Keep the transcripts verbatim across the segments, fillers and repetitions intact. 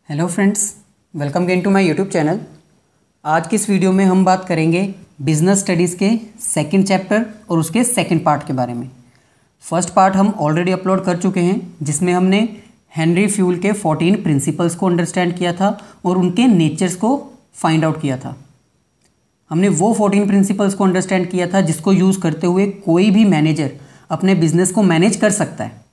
Hello friends, welcome again to my YouTube channel. आज की इस वीडियो में हम बात करेंगे बिजनेस स्टडीज़ के सेकंड चैप्टर और उसके सेकंड पार्ट के बारे में। फर्स्ट पार्ट हम ऑलरेडी अपलोड कर चुके हैं, जिसमें हमने हेनरी फ्यूल के फोर्टीन प्रिंसिपल्स को अंडरस्टैंड किया था और उनके नेचर्स को फाइंड आउट किया था। हमने वो फोर्टीन प्रिंसिपल्स को अंडरस्टैंड किया था जिसको यूज़ करते हुए कोई भी मैनेजर अपने बिजनेस को मैनेज कर सकता है।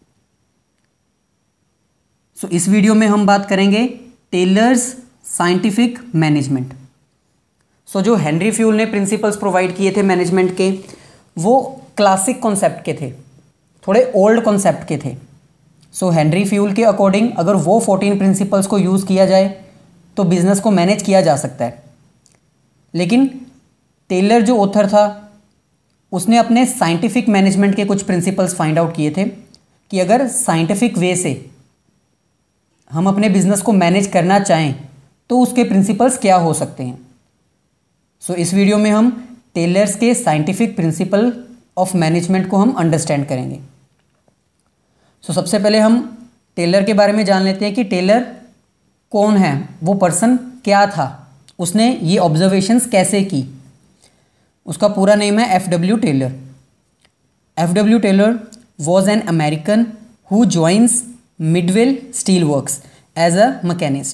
सो so, इस वीडियो में हम बात करेंगे टेलर्स साइंटिफिक मैनेजमेंट। सो जो हेनरी फ्यूल ने प्रिंसिपल्स प्रोवाइड किए थे मैनेजमेंट के, वो क्लासिक कॉन्सेप्ट के थे, थोड़े ओल्ड कॉन्सेप्ट के थे। सो so, हेनरी फ्यूल के अकॉर्डिंग अगर वो फोर्टीन प्रिंसिपल्स को यूज़ किया जाए तो बिजनेस को मैनेज किया जा सकता है। लेकिन टेलर जो ऑथर था, उसने अपने साइंटिफिक मैनेजमेंट के कुछ प्रिंसिपल्स फाइंड आउट किए थे कि अगर साइंटिफिक वे से हम अपने बिजनेस को मैनेज करना चाहें तो उसके प्रिंसिपल्स क्या हो सकते हैं। सो so, इस वीडियो में हम टेलर्स के साइंटिफिक प्रिंसिपल ऑफ मैनेजमेंट को हम अंडरस्टैंड करेंगे। सो so, सबसे पहले हम टेलर के बारे में जान लेते हैं कि टेलर कौन है, वो पर्सन क्या था, उसने ये ऑब्जर्वेशंस कैसे की। उसका पूरा नेम है F W Taylor. F W Taylor was an American who joins Midvale Steel Works as a machinist.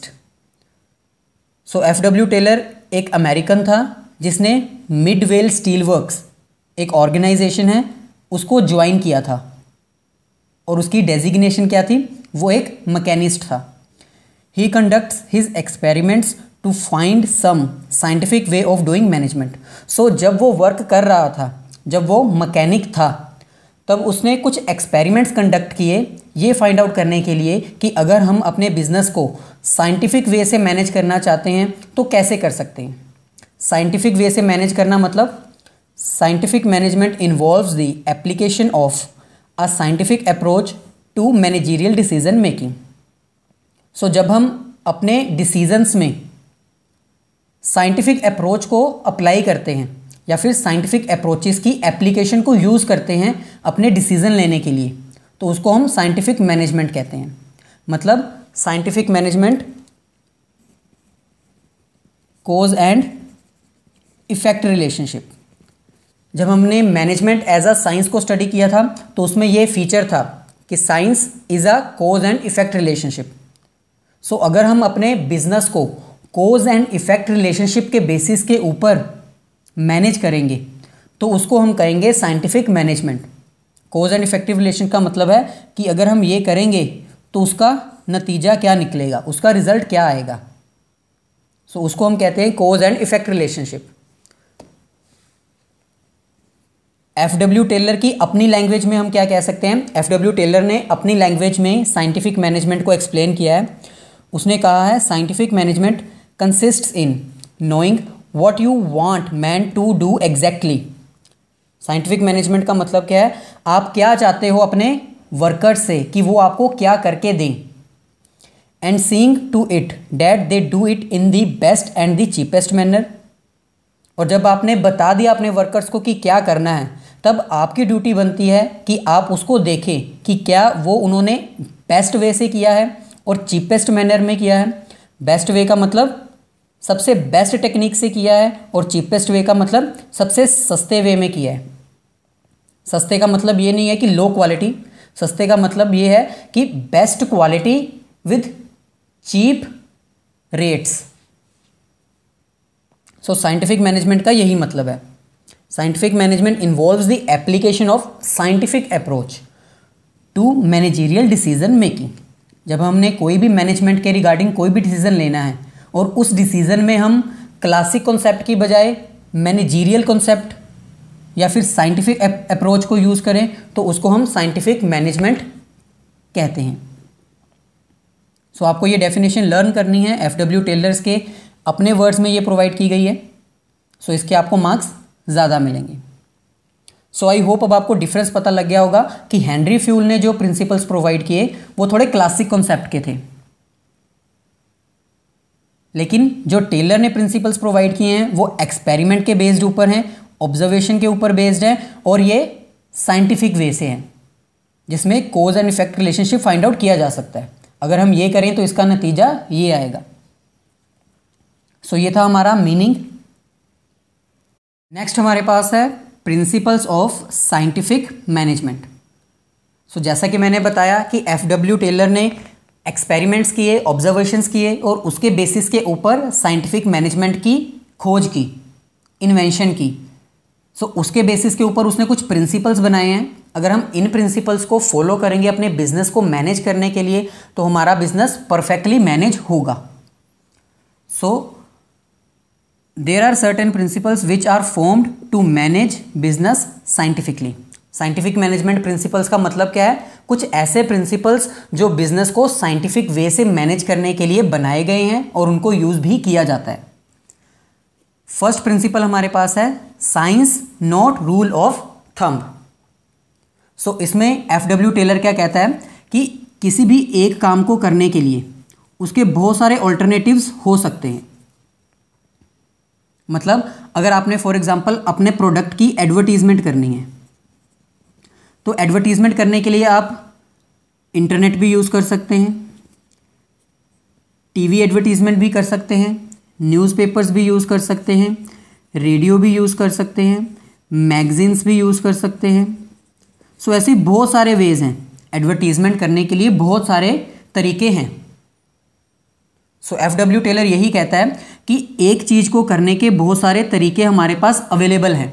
So F W Taylor एक अमेरिकन था जिसने मिडवेल स्टील वर्क्स, एक ऑर्गेनाइजेशन है, उसको ज्वाइन किया था और उसकी डेजिग्नेशन क्या थी, वो एक मैकेनिस्ट था। He conducts his experiments to find some scientific way of doing management. So जब वो वर्क कर रहा था, जब वो मैकेनिक था, तब उसने कुछ एक्सपेरिमेंट्स कंडक्ट किए ये फाइंड आउट करने के लिए कि अगर हम अपने बिजनेस को साइंटिफिक वे से मैनेज करना चाहते हैं तो कैसे कर सकते हैं। साइंटिफिक वे से मैनेज करना मतलब scientific management involves the application of a scientific approach to managerial decision making. So जब हम अपने डिसीजंस में साइंटिफिक अप्रोच को अप्लाई करते हैं या फिर साइंटिफिक अप्रोचेस की एप्लीकेशन को यूज़ करते हैं अपने डिसीजन लेने के लिए, तो उसको हम साइंटिफिक मैनेजमेंट कहते हैं। मतलब scientific management cause and effect relationship. जब हमने मैनेजमेंट एज अ साइंस को स्टडी किया था तो उसमें यह फीचर था कि science is a cause and effect relationship. So अगर हम अपने बिजनेस को कोज एंड इफेक्ट रिलेशनशिप के बेसिस के ऊपर मैनेज करेंगे तो उसको हम कहेंगे scientific management. Cause and effective relation का मतलब है कि अगर हम ये करेंगे तो उसका नतीजा क्या निकलेगा, उसका रिजल्ट क्या आएगा। सो so, उसको हम कहते हैं cause and effect relationship. F W Taylor की अपनी लैंग्वेज में हम क्या कह सकते हैं, एफ डब्ल्यू टेलर ने अपनी लैंग्वेज में साइंटिफिक मैनेजमेंट को एक्सप्लेन किया है। उसने कहा है scientific management consists in knowing what you want man to do exactly. Scientific management का मतलब क्या है, आप क्या चाहते हो अपने वर्कर्स से कि वो आपको क्या करके दें। And seeing to it that they do it in the best and the cheapest manner. और जब आपने बता दिया अपने वर्कर्स को कि क्या करना है, तब आपकी ड्यूटी बनती है कि आप उसको देखें कि क्या वो उन्होंने बेस्ट वे से किया है और चीपेस्ट मैनर में किया है। बेस्ट वे का मतलब सबसे बेस्ट टेक्निक से किया है और चीपेस्ट वे का मतलब सबसे सस्ते वे में किया है। सस्ते का मतलब ये नहीं है कि लो क्वालिटी, सस्ते का मतलब ये है कि best quality with cheap rates. So scientific management का यही मतलब है। Scientific management involves the application of scientific approach to managerial decision making. जब हमने कोई भी मैनेजमेंट के रिगार्डिंग कोई भी डिसीजन लेना है और उस डिसीजन में हम क्लासिक कॉन्सेप्ट की बजाय मैनेजरियल कॉन्सेप्ट या फिर साइंटिफिक अप्रोच को यूज़ करें तो उसको हम साइंटिफिक मैनेजमेंट कहते हैं। सो so, आपको ये डेफिनेशन लर्न करनी है। एफ डब्ल्यू टेलर्स के अपने वर्ड्स में ये प्रोवाइड की गई है। सो so, इसके आपको मार्क्स ज़्यादा मिलेंगे। सो आई होप अब आपको डिफरेंस पता लग गया होगा कि हेनरी फ्यूल ने जो प्रिंसिपल्स प्रोवाइड किए वो थोड़े क्लासिक कॉन्सेप्ट के थे, लेकिन जो टेलर ने प्रिंसिपल्स प्रोवाइड किए हैं वो एक्सपेरिमेंट के बेस्ड ऊपर हैं, ऑब्जर्वेशन के ऊपर बेस्ड है और ये साइंटिफिक वे से हैं जिसमें cause and effect relationship find out किया जा सकता है। अगर हम ये करें तो इसका नतीजा ये आएगा। सो ये था हमारा मीनिंग। नेक्स्ट हमारे पास है principles of scientific management. So जैसा कि मैंने बताया कि एफ डब्ल्यू टेलर ने एक्सपेरिमेंट्स किए, ऑब्जर्वेशंस किए और उसके बेसिस के ऊपर साइंटिफिक मैनेजमेंट की खोज की, इन्वेंशन की। सो so, उसके बेसिस के ऊपर उसने कुछ प्रिंसिपल्स बनाए हैं। अगर हम इन प्रिंसिपल्स को फॉलो करेंगे अपने बिजनेस को मैनेज करने के लिए तो हमारा बिजनेस परफेक्टली मैनेज होगा। So there are certain principles which are formed to manage business scientifically. Scientific management principles का मतलब क्या है? कुछ ऐसे प्रिंसिपल्स जो बिजनेस को साइंटिफिक वे से मैनेज करने के लिए बनाए गए हैं और उनको यूज भी किया जाता है। फर्स्ट प्रिंसिपल हमारे पास है science not rule of thumb. So इसमें एफ डब्ल्यू टेलर क्या कहता है कि किसी भी एक काम को करने के लिए उसके बहुत सारे ऑल्टरनेटिव्स हो सकते हैं। मतलब अगर आपने फॉर एग्जांपल अपने प्रोडक्ट की एडवर्टीजमेंट करनी है तो एडवर्टीजमेंट करने के लिए आप इंटरनेट भी यूज़ कर सकते हैं, टीवी एडवर्टीजमेंट भी कर सकते हैं, न्यूज़पेपर्स भी यूज़ कर सकते हैं, रेडियो भी यूज़ कर सकते हैं, मैगजीन्स भी यूज़ कर सकते हैं। सो ऐसे बहुत सारे वेज हैं एडवर्टीजमेंट करने के लिए, बहुत सारे तरीके हैं। सो एफ डब्ल्यू टेलर यही कहता है कि एक चीज़ को करने के बहुत सारे तरीके हमारे पास अवेलेबल हैं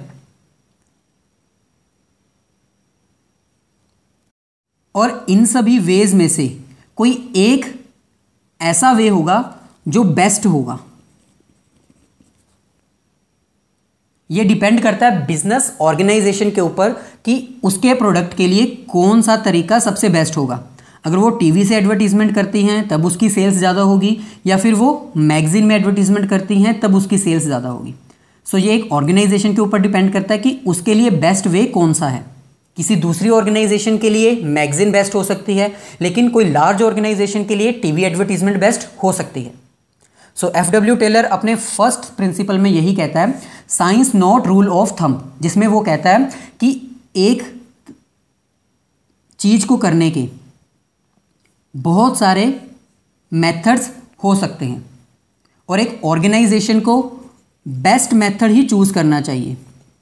और इन सभी वेज में से कोई एक ऐसा वे होगा जो बेस्ट होगा। ये डिपेंड करता है बिजनेस ऑर्गेनाइजेशन के ऊपर कि उसके प्रोडक्ट के लिए कौन सा तरीका सबसे बेस्ट होगा। अगर वो टीवी से एडवर्टीजमेंट करती हैं तब उसकी सेल्स ज़्यादा होगी, या फिर वो मैगजीन में एडवर्टीजमेंट करती हैं तब उसकी सेल्स ज़्यादा होगी। सो ये एक ऑर्गेनाइजेशन के ऊपर डिपेंड करता है कि उसके लिए बेस्ट वे कौन सा है। किसी दूसरी ऑर्गेनाइजेशन के लिए मैगजीन बेस्ट हो सकती है, लेकिन कोई लार्ज ऑर्गेनाइजेशन के लिए टीवी एडवर्टीजमेंट बेस्ट हो सकती है। सो एफ डब्ल्यू टेलर अपने फर्स्ट प्रिंसिपल में यही कहता है science not rule of thumb, जिसमें वो कहता है कि एक चीज को करने के बहुत सारे मेथड्स हो सकते हैं और एक ऑर्गेनाइजेशन को बेस्ट मेथड ही चूज करना चाहिए।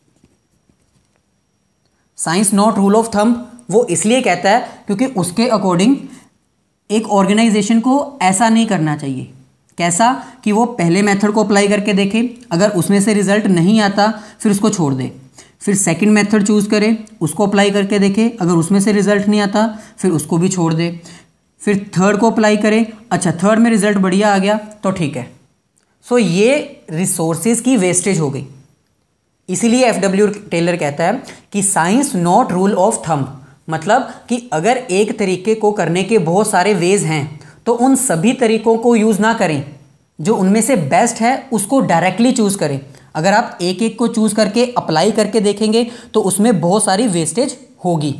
Science not rule of thumb वो इसलिए कहता है क्योंकि उसके अकॉर्डिंग एक ऑर्गेनाइजेशन को ऐसा नहीं करना चाहिए। कैसा? कि वो पहले मेथड को अप्लाई करके देखे, अगर उसमें से रिजल्ट नहीं आता फिर उसको छोड़ दे, फिर सेकंड मेथड चूज करे, उसको अप्लाई करके देखे, अगर उसमें से रिजल्ट नहीं आता फिर उसको भी छोड़ दे, फिर थर्ड को अप्लाई करे, अच्छा थर्ड में रिजल्ट बढ़िया आ गया तो ठीक है। सो ये रिसोर्सेज की वेस्टेज हो गई। इसीलिए एफ डब्ल्यू टेलर कहता है कि science not rule of thumb, मतलब कि अगर एक तरीके को करने के बहुत सारे वेज हैं तो उन सभी तरीकों को यूज ना करें, जो उनमें से बेस्ट है उसको डायरेक्टली चूज करें। अगर आप एक एक को चूज करके अप्लाई करके देखेंगे तो उसमें बहुत सारी वेस्टेज होगी।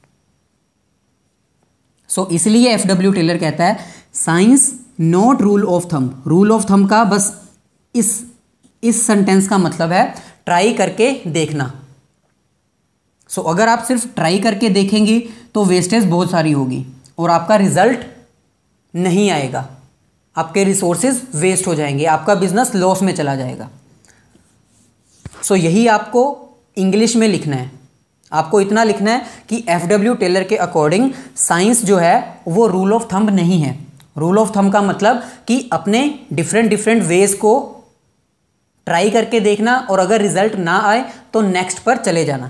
सो so, इसलिए एफ डब्ल्यू टेलर कहता है science not rule of thumb. Rule of thumb का बस इस इस सेंटेंस का मतलब है ट्राई करके देखना। सो so, अगर आप सिर्फ ट्राई करके देखेंगी तो वेस्टेज बहुत सारी होगी और आपका रिजल्ट नहीं आएगा, आपके रिसोर्सेज वेस्ट हो जाएंगे, आपका बिजनेस लॉस में चला जाएगा। सो so, यही आपको इंग्लिश में लिखना है। आपको इतना लिखना है कि एफ डब्ल्यू टेलर के अकॉर्डिंग साइंस जो है वो रूल ऑफ थंब नहीं है। रूल ऑफ थंब का मतलब कि अपने डिफरेंट डिफरेंट वेज को ट्राई करके देखना और अगर रिजल्ट ना आए तो नेक्स्ट पर चले जाना।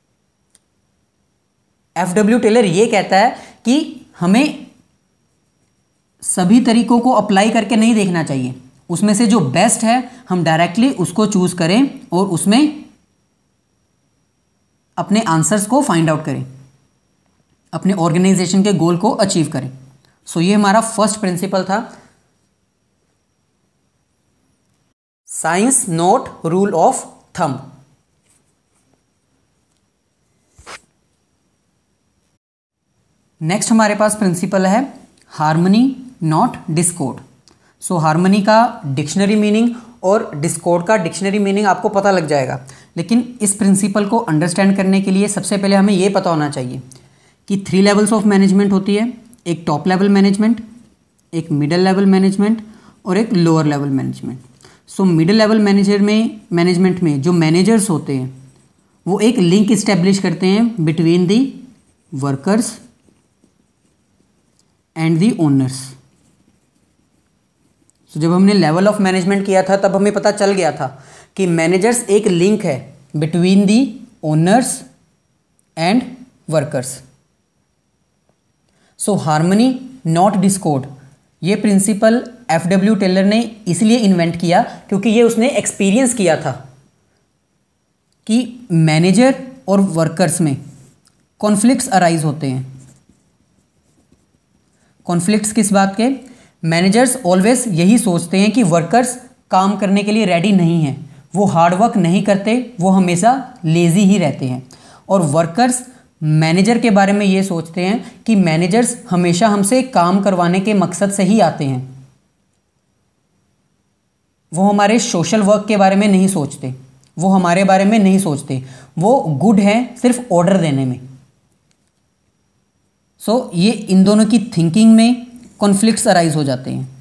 एफ डब्ल्यू टेलर ये कहता है कि हमें सभी तरीकों को अप्लाई करके नहीं देखना चाहिए, उसमें से जो बेस्ट है हम डायरेक्टली उसको चूज करें और उसमें अपने आंसर्स को फाइंड आउट करें, अपने ऑर्गेनाइजेशन के गोल को अचीव करें। सो so, ये हमारा फर्स्ट प्रिंसिपल था, science not rule of thumb. Next हमारे पास प्रिंसिपल है harmony not discord. So harmony का डिक्शनरी मीनिंग और डिस्कॉर्ड का डिक्शनरी मीनिंग आपको पता लग जाएगा, लेकिन इस प्रिंसिपल को अंडरस्टैंड करने के लिए सबसे पहले हमें यह पता होना चाहिए कि थ्री लेवल्स ऑफ मैनेजमेंट होती है। एक टॉप लेवल मैनेजमेंट, एक मिडिल लेवल मैनेजमेंट और एक lower level management. So middle level manager में मैनेजमेंट में जो मैनेजर्स होते हैं वो एक लिंक इस्टेब्लिश करते हैं between the workers and the owners. So जब हमने लेवल ऑफ मैनेजमेंट किया था तब हमें पता चल गया था कि मैनेजर्स एक लिंक है between the owners and workers. So harmony not discord, ये प्रिंसिपल एफ डब्ल्यू टेलर ने इसलिए इन्वेंट किया क्योंकि ये उसने एक्सपीरियंस किया था कि मैनेजर और वर्कर्स में कॉन्फ्लिक्ट्स अराइज होते हैं। कॉन्फ्लिक्ट्स किस बात के? मैनेजर्स ऑलवेज यही सोचते हैं कि वर्कर्स काम करने के लिए रेडी नहीं हैं, वो हार्ड वर्क नहीं करते, वो हमेशा लेज़ी ही रहते हैं। और वर्कर्स मैनेजर के बारे में ये सोचते हैं कि मैनेजर्स हमेशा हमसे काम करवाने के मकसद से ही आते हैं, वो हमारे सोशल वर्क के बारे में नहीं सोचते, वो हमारे बारे में नहीं सोचते, वो गुड हैं सिर्फ ऑर्डर देने में। सो so, ये इन दोनों की थिंकिंग में कॉन्फ्लिक्ट्स अराइज हो जाते हैं।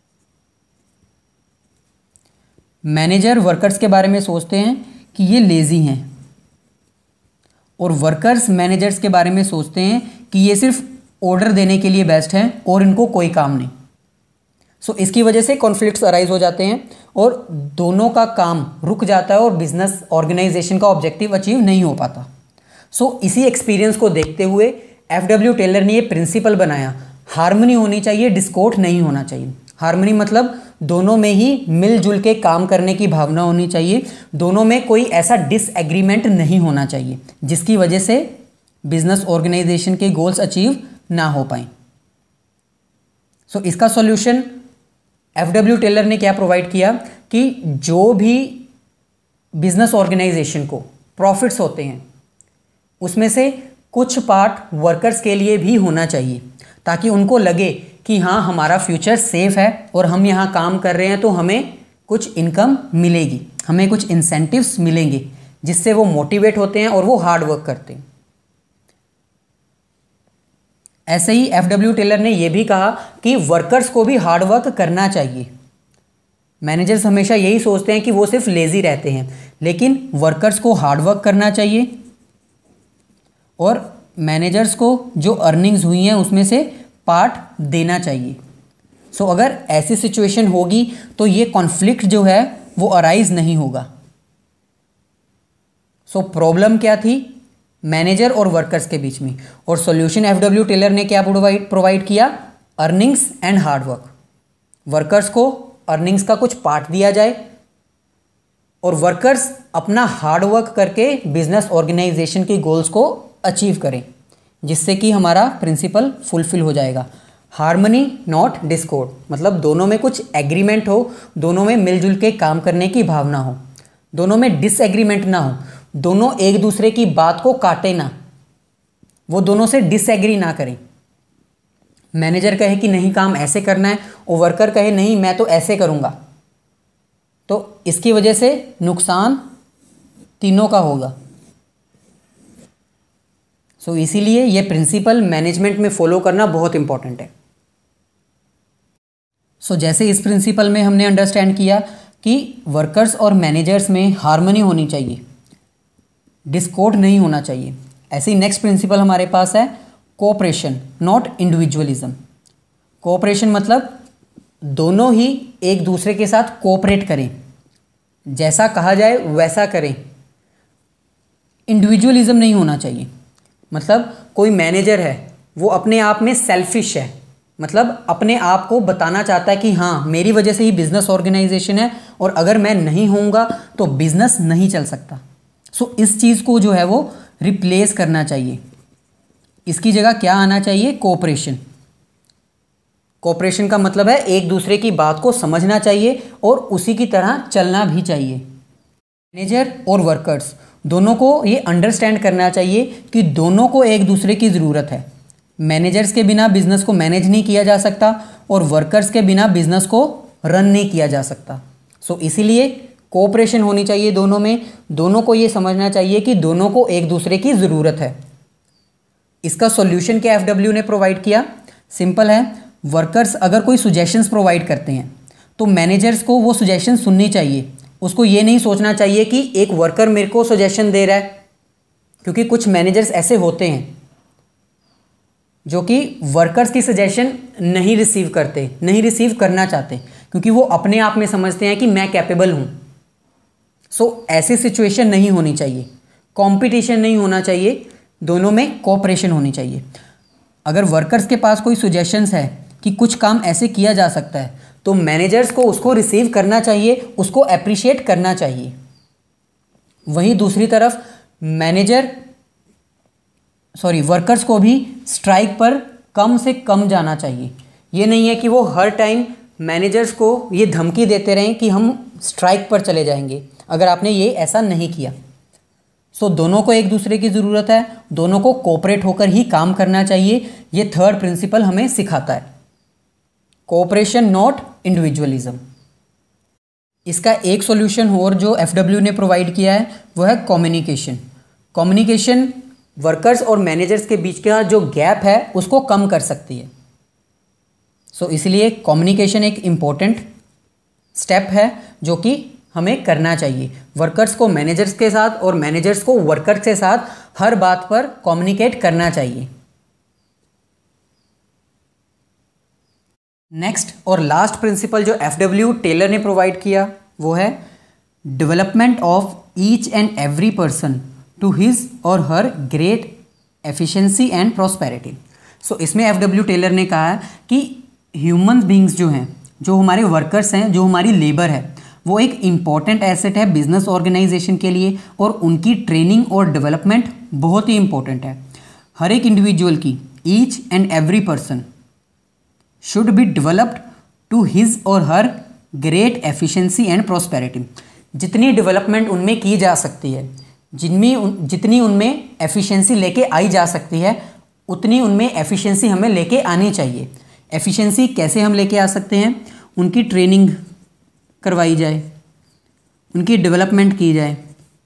मैनेजर वर्कर्स के बारे में सोचते हैं कि ये लेज़ी हैं और वर्कर्स मैनेजर्स के बारे में सोचते हैं कि ये सिर्फ ऑर्डर देने के लिए बेस्ट हैं और इनको कोई काम नहीं। सो so, इसकी वजह से कॉन्फ्लिक्ट्स अराइज हो जाते हैं और दोनों का काम रुक जाता है और बिजनेस ऑर्गेनाइजेशन का ऑब्जेक्टिव अचीव नहीं हो पाता। सो so, इसी एक्सपीरियंस को देखते हुए एफ डब्ल्यू टेलर ने ये प्रिंसिपल बनाया, हार्मनी होनी चाहिए, डिस्कॉर्ड नहीं होना चाहिए। हार्मनी मतलब दोनों में ही मिलजुल के काम करने की भावना होनी चाहिए, दोनों में कोई ऐसा डिसएग्रीमेंट नहीं होना चाहिए जिसकी वजह से बिजनेस ऑर्गेनाइजेशन के गोल्स अचीव ना हो पाए। सो so, इसका सॉल्यूशन एफ डब्ल्यू टेलर ने क्या प्रोवाइड किया कि जो भी बिजनेस ऑर्गेनाइजेशन को प्रॉफिट्स होते हैं उसमें से कुछ पार्ट वर्कर्स के लिए भी होना चाहिए ताकि उनको लगे कि हाँ हमारा फ्यूचर सेफ है और हम यहाँ काम कर रहे हैं तो हमें कुछ इनकम मिलेगी, हमें कुछ इंसेंटिव्स मिलेंगे जिससे वो मोटिवेट होते हैं और वो हार्ड वर्क करते हैं। ऐसे ही एफ डब्ल्यू टेलर ने यह भी कहा कि वर्कर्स को भी हार्ड वर्क करना चाहिए। मैनेजर्स हमेशा यही सोचते हैं कि वो सिर्फ लेजी रहते हैं, लेकिन वर्कर्स को हार्ड वर्क करना चाहिए और मैनेजर्स को जो अर्निंग्स हुई हैं उसमें से पार्ट देना चाहिए। सो so, अगर ऐसी सिचुएशन होगी तो ये कॉन्फ्लिक्ट जो है वो अराइज नहीं होगा। सो so, प्रॉब्लम क्या थी? मैनेजर और वर्कर्स के बीच में, और सॉल्यूशन एफ डब्ल्यू टेलर ने क्या प्रोवाइड प्रोवाइड किया? Earnings and hard work. Workers को अर्निंग्स का कुछ पार्ट दिया जाए और वर्कर्स अपना हार्ड वर्क करके बिजनेस ऑर्गेनाइजेशन की गोल्स को अचीव करें, जिससे कि हमारा प्रिंसिपल फुलफिल हो जाएगा। हार्मनी नॉट डिस्कॉर्ड मतलब दोनों में कुछ एग्रीमेंट हो, दोनों में मिलजुल के काम करने की भावना हो, दोनों में डिसएग्रीमेंट ना हो, दोनों एक दूसरे की बात को काटे ना, वो दोनों से डिसएग्री ना करें। मैनेजर कहे कि नहीं काम ऐसे करना है और वर्कर कहे नहीं मैं तो ऐसे करूँगा, तो इसकी वजह से नुकसान तीनों का होगा। सो so, इसीलिए ये प्रिंसिपल मैनेजमेंट में फॉलो करना बहुत इंपॉर्टेंट है। सो so, जैसे इस प्रिंसिपल में हमने अंडरस्टैंड किया कि वर्कर्स और मैनेजर्स में हार्मनी होनी चाहिए, डिस्कॉर्ड नहीं होना चाहिए, ऐसे ही नेक्स्ट प्रिंसिपल हमारे पास है कोऑपरेशन नॉट इंडिविजुअलिज्म। कोऑपरेशन मतलब दोनों ही एक दूसरे के साथ कोऑपरेट करें, जैसा कहा जाए वैसा करें, इंडिविजुअलिज्म नहीं होना चाहिए। मतलब कोई मैनेजर है वो अपने आप में सेल्फिश है, मतलब अपने आप को बताना चाहता है कि हाँ मेरी वजह से ही बिजनेस ऑर्गेनाइजेशन है और अगर मैं नहीं होऊंगा तो बिजनेस नहीं चल सकता। सो so, इस चीज़ को जो है वो रिप्लेस करना चाहिए, इसकी जगह क्या आना चाहिए? कोऑपरेशन। कोऑपरेशन का मतलब है एक दूसरे की बात को समझना चाहिए और उसी की तरह चलना भी चाहिए। मैनेजर और वर्कर्स दोनों को ये अंडरस्टैंड करना चाहिए कि दोनों को एक दूसरे की ज़रूरत है। मैनेजर्स के बिना बिजनेस को मैनेज नहीं किया जा सकता और वर्कर्स के बिना बिजनेस को रन नहीं किया जा सकता। सो so, इसीलिए कोऑपरेशन होनी चाहिए दोनों में, दोनों को ये समझना चाहिए कि दोनों को एक दूसरे की ज़रूरत है। इसका सॉल्यूशन क्या एफ डब्ल्यू ने प्रोवाइड किया? सिंपल है, वर्कर्स अगर कोई सुजेशंस प्रोवाइड करते हैं तो मैनेजर्स को वो सुजेशन सुननी चाहिए। उसको ये नहीं सोचना चाहिए कि एक वर्कर मेरे को सुजेशन दे रहा है, क्योंकि कुछ मैनेजर्स ऐसे होते हैं जो कि वर्कर्स की सजेशन नहीं रिसीव करते, नहीं रिसीव करना चाहते, क्योंकि वो अपने आप में समझते हैं कि मैं कैपेबल हूँ। सो ऐसी सिचुएशन नहीं होनी चाहिए, कंपटीशन नहीं होना चाहिए, दोनों में कोऑपरेशन होनी चाहिए। अगर वर्कर्स के पास कोई सजेशंस है कि कुछ काम ऐसे किया जा सकता है तो मैनेजर्स को उसको रिसीव करना चाहिए, उसको अप्रिशिएट करना चाहिए। वहीं दूसरी तरफ मैनेजर सॉरी वर्कर्स को भी स्ट्राइक पर कम से कम जाना चाहिए। ये नहीं है कि वो हर टाइम मैनेजर्स को ये धमकी देते रहें कि हम स्ट्राइक पर चले जाएंगे, अगर आपने ये ऐसा नहीं किया। सो दोनों को एक दूसरे की ज़रूरत है, दोनों को कोऑपरेट होकर ही काम करना चाहिए। ये थर्ड प्रिंसिपल हमें सिखाता है, कोऑपरेशन नॉट इंडिविजुअलिज्म। इसका एक सॉल्यूशन और जो एफडब्ल्यू ने प्रोवाइड किया है वो है कम्युनिकेशन। कम्युनिकेशन वर्कर्स और मैनेजर्स के बीच का जो गैप है उसको कम कर सकती है। सो so, इसलिए कम्युनिकेशन एक इम्पोर्टेंट स्टेप है जो कि हमें करना चाहिए। वर्कर्स को मैनेजर्स के साथ और मैनेजर्स को वर्कर्स के साथ हर बात पर कम्युनिकेट करना चाहिए। नेक्स्ट और लास्ट प्रिंसिपल जो एफडब्ल्यू टेलर ने प्रोवाइड किया वो है development of each and every person to his or her great efficiency and prosperity. So इसमें एफडब्ल्यू टेलर ने कहा है कि ह्यूमन बींग्स जो हैं, जो हमारे वर्कर्स हैं, जो हमारी लेबर है, वो एक इम्पॉर्टेंट एसेट है बिजनेस ऑर्गेनाइजेशन के लिए, और उनकी ट्रेनिंग और डेवलपमेंट बहुत ही इम्पोर्टेंट है। हर एक इंडिविजुअल की, each and every person should be developed to his or her great efficiency and prosperity. जितनी डेवलपमेंट उनमें की जा सकती है, जिनमें जितनी उनमें एफिशिएंसी लेके आई जा सकती है, उतनी उनमें एफिशिएंसी हमें लेके आनी चाहिए। एफिशिएंसी कैसे हम लेके आ सकते हैं? उनकी ट्रेनिंग करवाई जाए, उनकी डेवलपमेंट की जाए,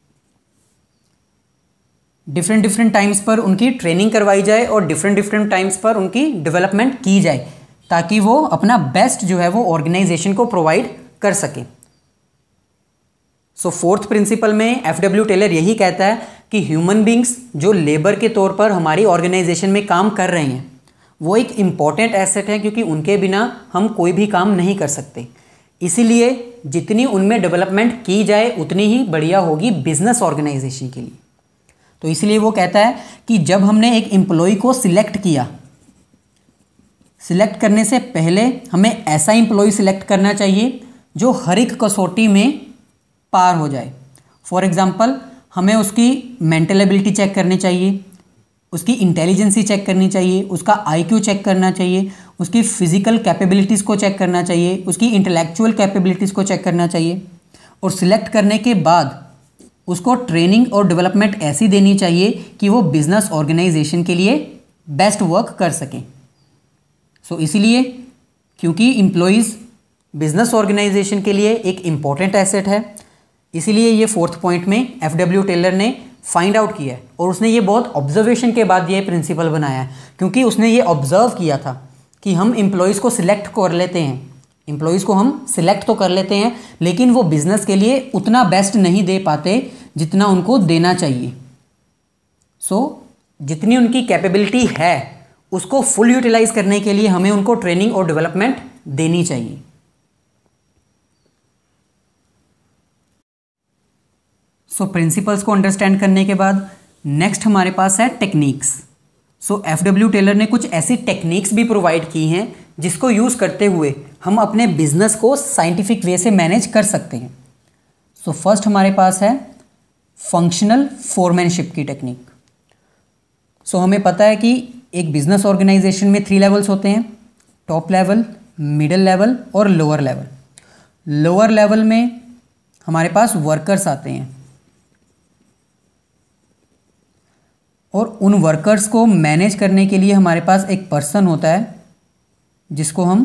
डिफरेंट डिफरेंट टाइम्स पर उनकी ट्रेनिंग करवाई जाए और डिफरेंट डिफरेंट टाइम्स पर उनकी डेवलपमेंट की जाए, ताकि वो अपना बेस्ट जो है वो ऑर्गेनाइजेशन को प्रोवाइड कर सके। सो फोर्थ प्रिंसिपल में एफडब्ल्यू टेलर यही कहता है कि ह्यूमन बींग्स जो लेबर के तौर पर हमारी ऑर्गेनाइजेशन में काम कर रहे हैं वो एक इम्पॉर्टेंट एसेट है, क्योंकि उनके बिना हम कोई भी काम नहीं कर सकते। इसीलिए जितनी उनमें डेवलपमेंट की जाए उतनी ही बढ़िया होगी बिजनेस ऑर्गेनाइजेशन के लिए। तो इसलिए वो कहता है कि जब हमने एक एम्प्लॉय को सिलेक्ट किया, सिलेक्ट करने से पहले हमें ऐसा एम्प्लॉय सिलेक्ट करना चाहिए जो हर एक कसौटी में पार हो जाए। फॉर एग्जांपल, हमें उसकी मेंटल एबिलिटी चेक करनी चाहिए, उसकी इंटेलिजेंसी चेक करनी चाहिए, उसका आईक्यू चेक करना चाहिए, उसकी फिजिकल कैपेबिलिटीज़ को चेक करना चाहिए, उसकी इंटेलेक्चुअल कैपेबिलिटीज़ को चेक करना चाहिए, और सिलेक्ट करने के बाद उसको ट्रेनिंग और डेवलपमेंट ऐसी देनी चाहिए कि वो बिजनेस ऑर्गेनाइजेशन के लिए बेस्ट वर्क कर सकें। सो so, इसीलिए क्योंकि एम्प्लॉयज़ बिजनेस ऑर्गेनाइजेशन के लिए एक इम्पॉर्टेंट एसेट है, इसीलिए ये फोर्थ पॉइंट में एफडब्ल्यू टेलर ने फाइंड आउट किया है, और उसने ये बहुत ऑब्जर्वेशन के बाद ये प्रिंसिपल बनाया है, क्योंकि उसने ये ऑब्जर्व किया था कि हम एम्प्लॉयज़ को सिलेक्ट कर लेते हैं, एम्प्लॉयज़ को हम सिलेक्ट तो कर लेते हैं, लेकिन वो बिजनेस के लिए उतना बेस्ट नहीं दे पाते जितना उनको देना चाहिए। सो so, जितनी उनकी कैपेबिलिटी है उसको फुल यूटिलाइज करने के लिए हमें उनको ट्रेनिंग और डेवलपमेंट देनी चाहिए। सो प्रिंसिपल्स को अंडरस्टैंड करने के बाद नेक्स्ट हमारे पास है टेक्निक्स। सो एफडब्ल्यू टेलर ने कुछ ऐसी टेक्निक्स भी प्रोवाइड की हैं जिसको यूज़ करते हुए हम अपने बिजनेस को साइंटिफिक वे से मैनेज कर सकते हैं। सो फर्स्ट हमारे पास है फंक्शनल फोरमैनशिप की टेक्निक। सो हमें पता है कि एक बिजनेस ऑर्गेनाइजेशन में थ्री लेवल्स होते हैं, टॉप लेवल, मिडिल लेवल और लोअर लेवल। लोअर लेवल में हमारे पास वर्कर्स आते हैं, और उन वर्कर्स को मैनेज करने के लिए हमारे पास एक पर्सन होता है जिसको हम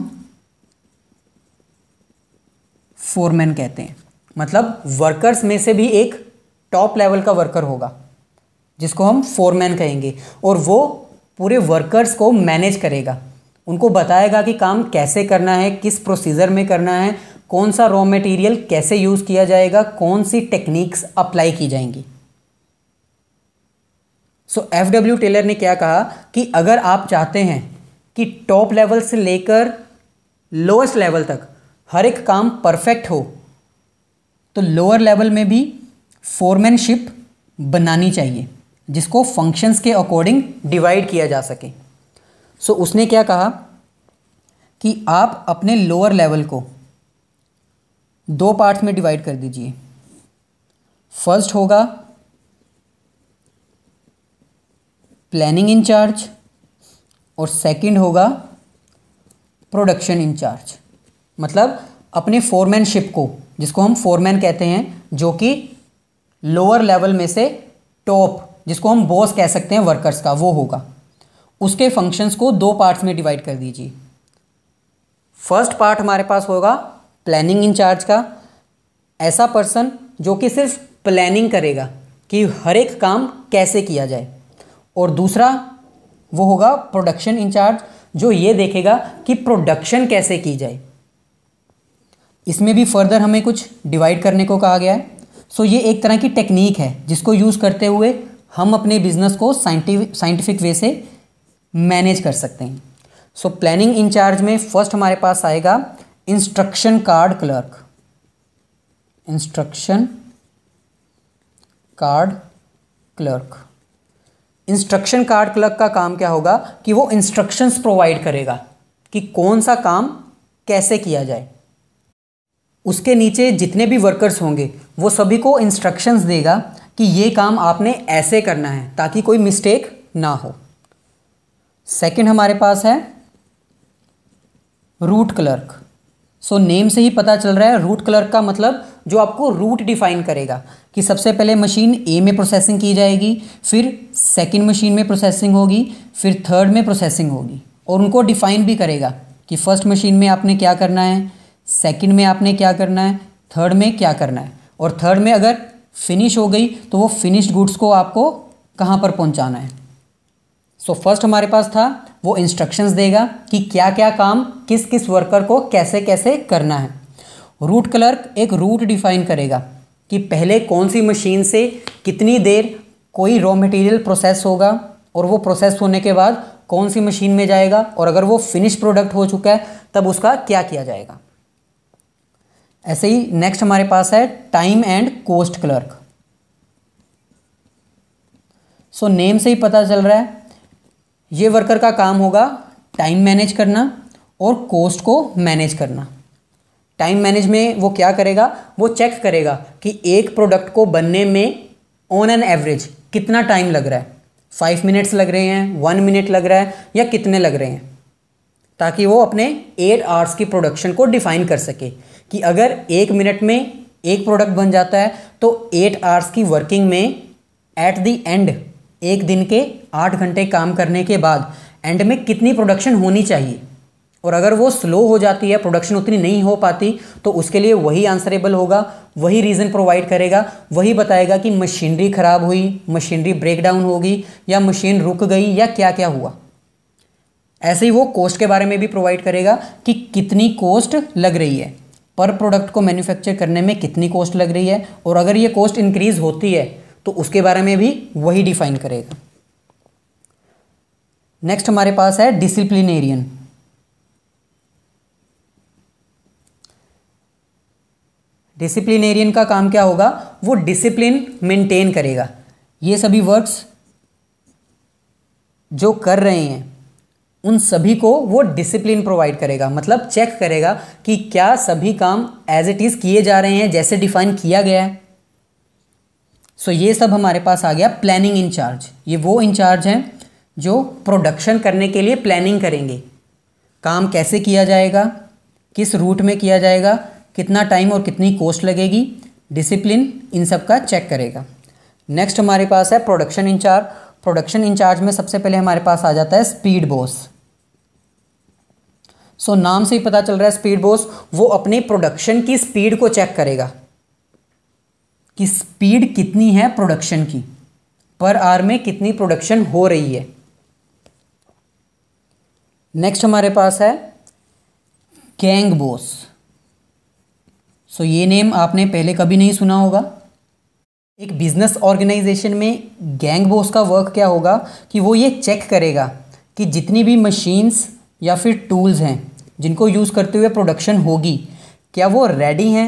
फोरमैन कहते हैं। मतलब वर्कर्स में से भी एक टॉप लेवल का वर्कर होगा जिसको हम फोरमैन कहेंगे, और वो पूरे वर्कर्स को मैनेज करेगा। उनको बताएगा कि काम कैसे करना है, किस प्रोसीजर में करना है, कौन सा रॉ मटेरियल कैसे यूज़ किया जाएगा, कौन सी टेक्निक्स अप्लाई की जाएंगी। सो एफ डब्ल्यू टेलर ने क्या कहा कि अगर आप चाहते हैं कि टॉप लेवल से लेकर लोएस्ट लेवल तक हर एक काम परफेक्ट हो, तो लोअर लेवल में भी फोरमैनशिप बनानी चाहिए जिसको फंक्शंस के अकॉर्डिंग डिवाइड किया जा सके। सो so, उसने क्या कहा कि आप अपने लोअर लेवल को दो पार्ट्स में डिवाइड कर दीजिए। फर्स्ट होगा प्लानिंग इंचार्ज और सेकंड होगा प्रोडक्शन इंचार्ज। मतलब अपने फोरमैनशिप को, जिसको हम फोरमैन कहते हैं, जो कि लोअर लेवल में से टॉप, जिसको हम बॉस कह सकते हैं वर्कर्स का, वो होगा, उसके फंक्शंस को दो पार्ट्स में डिवाइड कर दीजिए। फर्स्ट पार्ट हमारे पास होगा प्लानिंग इंचार्ज का, ऐसा पर्सन जो कि सिर्फ प्लानिंग करेगा कि हर एक काम कैसे किया जाए। और दूसरा वो होगा प्रोडक्शन इंचार्ज, जो ये देखेगा कि प्रोडक्शन कैसे की जाए। इसमें भी फर्दर हमें कुछ डिवाइड करने को कहा गया है। सो ये एक तरह की टेक्निक है जिसको यूज़ करते हुए हम अपने बिजनेस को साइंटिफिक साइंटिफिक वे से मैनेज कर सकते हैं। सो प्लानिंग इंचार्ज में फर्स्ट हमारे पास आएगा instruction card clerk. Instruction card clerk instruction card clerk का काम क्या होगा कि वो इंस्ट्रक्शंस प्रोवाइड करेगा कि कौन सा काम कैसे किया जाए। उसके नीचे जितने भी वर्कर्स होंगे वो सभी को इंस्ट्रक्शंस देगा कि ये काम आपने ऐसे करना है ताकि कोई मिस्टेक ना हो। सेकंड हमारे पास है रूट क्लर्क। सो नेम से ही पता चल रहा है, रूट क्लर्क का मतलब जो आपको रूट डिफाइन करेगा कि सबसे पहले मशीन ए में प्रोसेसिंग की जाएगी, फिर सेकंड मशीन में प्रोसेसिंग होगी, फिर थर्ड में प्रोसेसिंग होगी, और उनको डिफाइन भी करेगा कि फर्स्ट मशीन में आपने क्या करना है, सेकंड में आपने क्या करना है, थर्ड में क्या करना है, और थर्ड में अगर फिनिश हो गई तो वो फिनिश्ड गुड्स को आपको कहाँ पर पहुँचाना है। सो so, फर्स्ट हमारे पास था वो इंस्ट्रक्शंस देगा कि क्या क्या काम किस किस वर्कर को कैसे कैसे करना है। रूट क्लर्क एक रूट डिफाइन करेगा कि पहले कौन सी मशीन से कितनी देर कोई रॉ मटेरियल प्रोसेस होगा, और वो प्रोसेस होने के बाद कौन सी मशीन में जाएगा, और अगर वो फिनिश प्रोडक्ट हो चुका है तब उसका क्या किया जाएगा। ऐसे ही नेक्स्ट हमारे पास है time and cost clerk. So name से ही पता चल रहा है ये वर्कर का काम होगा टाइम मैनेज करना और कॉस्ट को मैनेज करना। टाइम मैनेज में वो क्या करेगा, वो चेक करेगा कि एक प्रोडक्ट को बनने में ऑन एन एवरेज कितना टाइम लग रहा है, फाइव मिनट्स लग रहे हैं, वन मिनट लग रहा है, या कितने लग रहे हैं, ताकि वो अपने एट आवर्स की प्रोडक्शन को डिफाइन कर सके कि अगर एक मिनट में एक प्रोडक्ट बन जाता है तो एट आवर्स की वर्किंग में एट द एंड एक दिन के आठ घंटे काम करने के बाद एंड में कितनी प्रोडक्शन होनी चाहिए। और अगर वो स्लो हो जाती है, प्रोडक्शन उतनी नहीं हो पाती, तो उसके लिए वही आंसरेबल होगा, वही रीज़न प्रोवाइड करेगा, वही बताएगा कि मशीनरी ख़राब हुई, मशीनरी ब्रेक डाउन होगी, या मशीन रुक गई, या क्या क्या हुआ। ऐसे ही वो कॉस्ट के बारे में भी प्रोवाइड करेगा कि कितनी कॉस्ट लग रही है, पर प्रोडक्ट को मैन्युफैक्चर करने में कितनी कॉस्ट लग रही है, और अगर ये कॉस्ट इंक्रीज़ होती है तो उसके बारे में भी वही डिफाइन करेगा। नेक्स्ट हमारे पास है डिसिप्लिनेरियन। डिसिप्लिनेरियन का काम क्या होगा, वो डिसिप्लिन मेंटेन करेगा। ये सभी वर्क्स जो कर रहे हैं उन सभी को वो डिसिप्लिन प्रोवाइड करेगा, मतलब चेक करेगा कि क्या सभी काम एज इट इज़ किए जा रहे हैं जैसे डिफाइन किया गया है। सो so, ये सब हमारे पास आ गया प्लानिंग इंचार्ज। ये वो इंचार्ज हैं जो प्रोडक्शन करने के लिए प्लानिंग करेंगे, काम कैसे किया जाएगा, किस रूट में किया जाएगा, कितना टाइम और कितनी कॉस्ट लगेगी, डिसिप्लिन इन सब का चेक करेगा। नेक्स्ट हमारे पास है प्रोडक्शन इंचार्ज। प्रोडक्शन इंचार्ज में सबसे पहले हमारे पास आ जाता है स्पीड बॉस। सो so, नाम से ही पता चल रहा है स्पीड बॉस वो अपनी प्रोडक्शन की स्पीड को चेक करेगा कि स्पीड कितनी है प्रोडक्शन की, पर आवर में कितनी प्रोडक्शन हो रही है। नेक्स्ट हमारे पास है गैंग बॉस। सो ये नेम आपने पहले कभी नहीं सुना होगा। एक बिजनेस ऑर्गेनाइजेशन में गैंग बॉस का वर्क क्या होगा कि वो ये चेक करेगा कि जितनी भी मशीन्स या फिर टूल्स हैं जिनको यूज़ करते हुए प्रोडक्शन होगी, क्या वो रेडी हैं,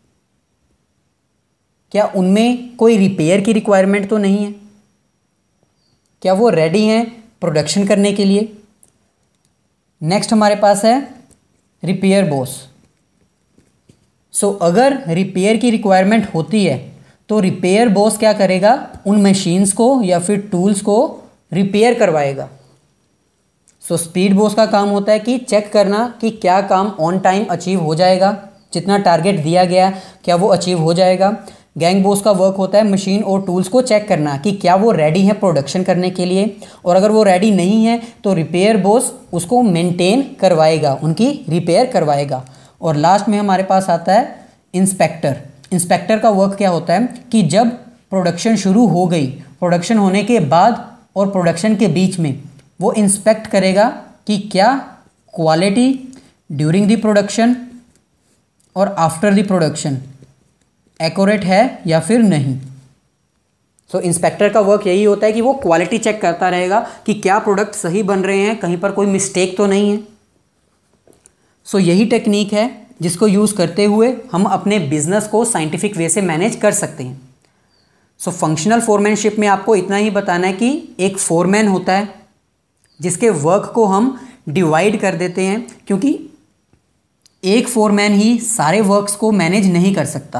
क्या उनमें कोई रिपेयर की रिक्वायरमेंट तो नहीं है, क्या वो रेडी हैं प्रोडक्शन करने के लिए। नेक्स्ट हमारे पास है रिपेयर बॉस। सो अगर रिपेयर की रिक्वायरमेंट होती है तो रिपेयर बॉस क्या करेगा, उन मशीन्स को या फिर टूल्स को रिपेयर करवाएगा। सो स्पीड बॉस का काम होता है कि चेक करना कि क्या काम ऑन टाइम अचीव हो जाएगा, जितना टारगेट दिया गया क्या वो अचीव हो जाएगा। गैंग बॉस का वर्क होता है मशीन और टूल्स को चेक करना कि क्या वो रेडी है प्रोडक्शन करने के लिए, और अगर वो रेडी नहीं है तो रिपेयर बॉस उसको मेंटेन करवाएगा, उनकी रिपेयर करवाएगा। और लास्ट में हमारे पास आता है इंस्पेक्टर। इंस्पेक्टर का वर्क क्या होता है कि जब प्रोडक्शन शुरू हो गई, प्रोडक्शन होने के बाद और प्रोडक्शन के बीच में वो इंस्पेक्ट करेगा कि क्या क्वालिटी ड्यूरिंग द प्रोडक्शन और आफ्टर द प्रोडक्शन एक्यूरेट है या फिर नहीं। सो इंस्पेक्टर का वर्क यही होता है कि वो क्वालिटी चेक करता रहेगा कि क्या प्रोडक्ट सही बन रहे हैं, कहीं पर कोई मिस्टेक तो नहीं है। सो यही टेक्निक है जिसको यूज़ करते हुए हम अपने बिजनेस को साइंटिफिक वे से मैनेज कर सकते हैं। सो फंक्शनल फोरमैनशिप में आपको इतना ही बताना है कि एक फोरमैन होता है जिसके वर्क को हम डिवाइड कर देते हैं, क्योंकि एक फोरमैन ही सारे वर्क्स को मैनेज नहीं कर सकता।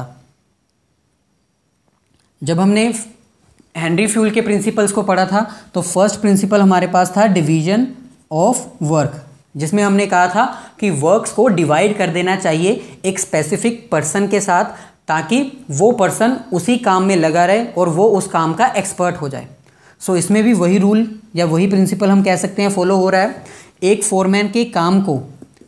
जब हमने हेनरी फ्यूल के प्रिंसिपल्स को पढ़ा था तो फर्स्ट प्रिंसिपल हमारे पास था डिवीजन ऑफ वर्क, जिसमें हमने कहा था कि वर्क्स को डिवाइड कर देना चाहिए एक स्पेसिफिक पर्सन के साथ, ताकि वो पर्सन उसी काम में लगा रहे और वो उस काम का एक्सपर्ट हो जाए। सो so, इसमें भी वही रूल या वही प्रिंसिपल हम कह सकते हैं फॉलो हो रहा है। एक फोरमैन के काम को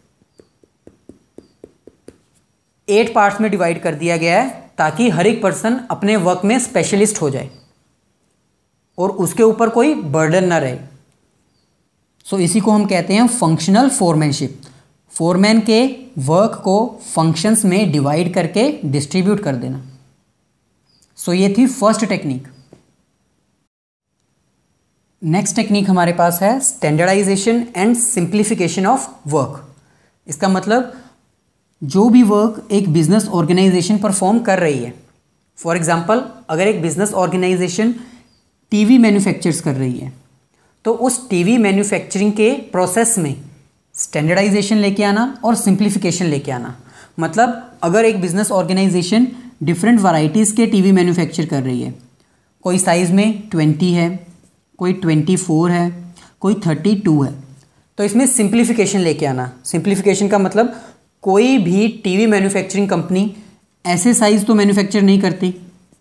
एट पार्ट्स में डिवाइड कर दिया गया है ताकि हर एक पर्सन अपने वर्क में स्पेशलिस्ट हो जाए और उसके ऊपर कोई बर्डन ना रहे। सो so, इसी को हम कहते हैं फंक्शनल फोरमैनशिप। फोरमैन के वर्क को फंक्शंस में डिवाइड करके डिस्ट्रीब्यूट कर देना। सो so, ये थी फर्स्ट टेक्निक। नेक्स्ट टेक्निक हमारे पास है standardisation and simplification of work. इसका मतलब जो भी वर्क एक बिजनेस ऑर्गेनाइजेशन परफॉर्म कर रही है, फॉर एग्जांपल अगर एक बिजनेस ऑर्गेनाइजेशन टीवी मैन्युफैक्चर्स कर रही है तो उस टीवी मैन्युफैक्चरिंग के प्रोसेस में स्टैंडर्डाइजेशन लेके आना और सिंप्लीफिकेशन लेके आना। मतलब अगर एक बिजनेस ऑर्गेनाइजेशन डिफरेंट वैरायटीज़ के टीवी मैन्युफैक्चर कर रही है, कोई साइज़ में ट्वेंटी है, कोई ट्वेंटी फोर है, कोई थर्टी टू है, तो इसमें सिंप्लीफिकेशन लेके आना। सिंप्लीफिकेशन का मतलब कोई भी टीवी मैन्युफैक्चरिंग कंपनी ऐसे साइज तो मैन्युफैक्चर नहीं करती।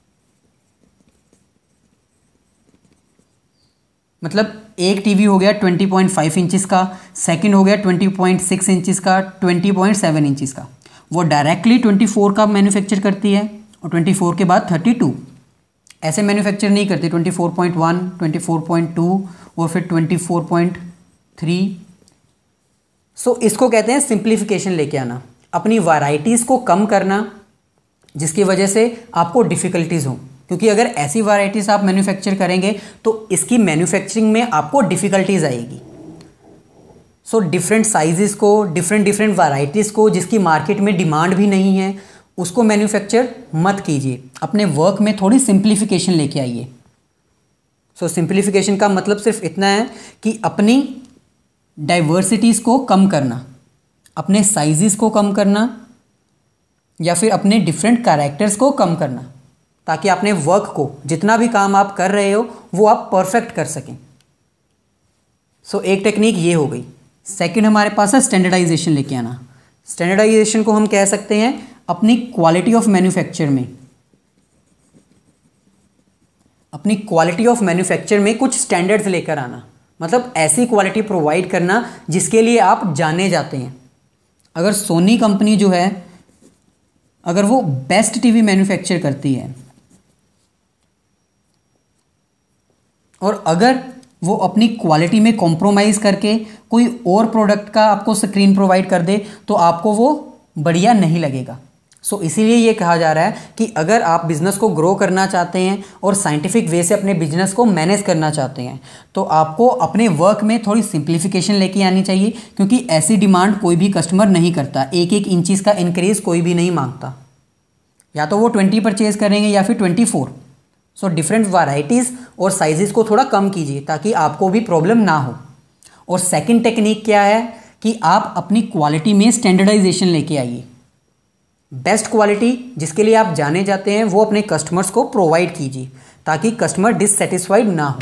मतलब एक टीवी हो गया ट्वेंटी पॉइंट फाइव इंचेस का, सेकंड हो गया ट्वेंटी पॉइंट सिक्स इंचेस का, ट्वेंटी पॉइंट सेवन इंचेस का, वो डायरेक्टली ट्वेंटी फोर का मैन्युफैक्चर करती है और ट्वेंटी फोर के बाद थर्टी टू ऐसे मैन्युफैक्चर नहीं करती, twenty four point one, twenty four point two और फिर twenty four point three. So इसको कहते हैं सिंप्लीफिकेशन लेके आना, अपनी वैरायटीज़ को कम करना जिसकी वजह से आपको डिफ़िकल्टीज़ हो, क्योंकि अगर ऐसी वैरायटीज़ आप मैन्युफैक्चर करेंगे तो इसकी मैन्युफैक्चरिंग में आपको डिफ़िकल्टीज़ आएगी। सो डिफरेंट साइजेस को, डिफरेंट डिफरेंट वैरायटीज़ को जिसकी मार्केट में डिमांड भी नहीं है, उसको मैन्युफैक्चर मत कीजिए। अपने वर्क में थोड़ी सिंप्लीफिकेशन लेके आइए। सो सिंप्लीफिकेशन का मतलब सिर्फ इतना है कि अपनी डाइवर्सिटीज़ को कम करना, अपने साइजेस को कम करना या फिर अपने डिफरेंट कैरेक्टर्स को कम करना, ताकि अपने वर्क को, जितना भी काम आप कर रहे हो, वो आप परफेक्ट कर सकें। सो so, एक टेक्निक ये हो गई। सेकंड हमारे पास है स्टैंडर्डाइजेशन लेके आना। स्टैंडर्डाइजेशन को हम कह सकते हैं अपनी क्वालिटी ऑफ मैन्युफैक्चर में अपनी क्वालिटी ऑफ मैन्युफैक्चर में कुछ स्टैंडर्ड्स लेकर आना। मतलब ऐसी क्वालिटी प्रोवाइड करना जिसके लिए आप जाने जाते हैं। अगर सोनी कंपनी जो है, अगर वो बेस्ट टीवी मैन्युफैक्चर करती है और अगर वो अपनी क्वालिटी में कॉम्प्रोमाइज़ करके कोई और प्रोडक्ट का आपको स्क्रीन प्रोवाइड कर दे तो आपको वो बढ़िया नहीं लगेगा। सो so, इसीलिए ये कहा जा रहा है कि अगर आप बिज़नेस को ग्रो करना चाहते हैं और साइंटिफिक वे से अपने बिजनेस को मैनेज करना चाहते हैं तो आपको अपने वर्क में थोड़ी सिंप्लीफिकेशन लेके आनी चाहिए, क्योंकि ऐसी डिमांड कोई भी कस्टमर नहीं करता। एक एक इंचज़ का इंक्रीज़ कोई भी नहीं मांगता, या तो वो ट्वेंटी परचेज करेंगे या फिर twenty four. So different varieties और साइजेस को थोड़ा कम कीजिए ताकि आपको भी प्रॉब्लम ना हो। और सेकंड टेक्निक क्या है कि आप अपनी क्वालिटी में स्टैंडर्डाइजेशन लेके आइए। बेस्ट क्वालिटी जिसके लिए आप जाने जाते हैं वो अपने कस्टमर्स को प्रोवाइड कीजिए ताकि कस्टमर डिससेटिस्फाइड ना हो।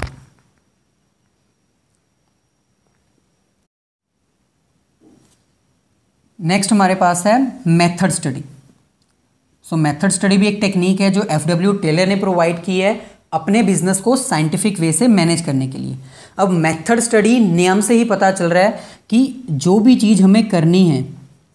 नेक्स्ट हमारे पास है method study. So method study भी एक टेक्निक है जो एफ डब्ल्यू टेलर ने प्रोवाइड की है अपने बिजनेस को साइंटिफिक वे से मैनेज करने के लिए। अब मेथड स्टडी नियम से ही पता चल रहा है कि जो भी चीज़ हमें करनी है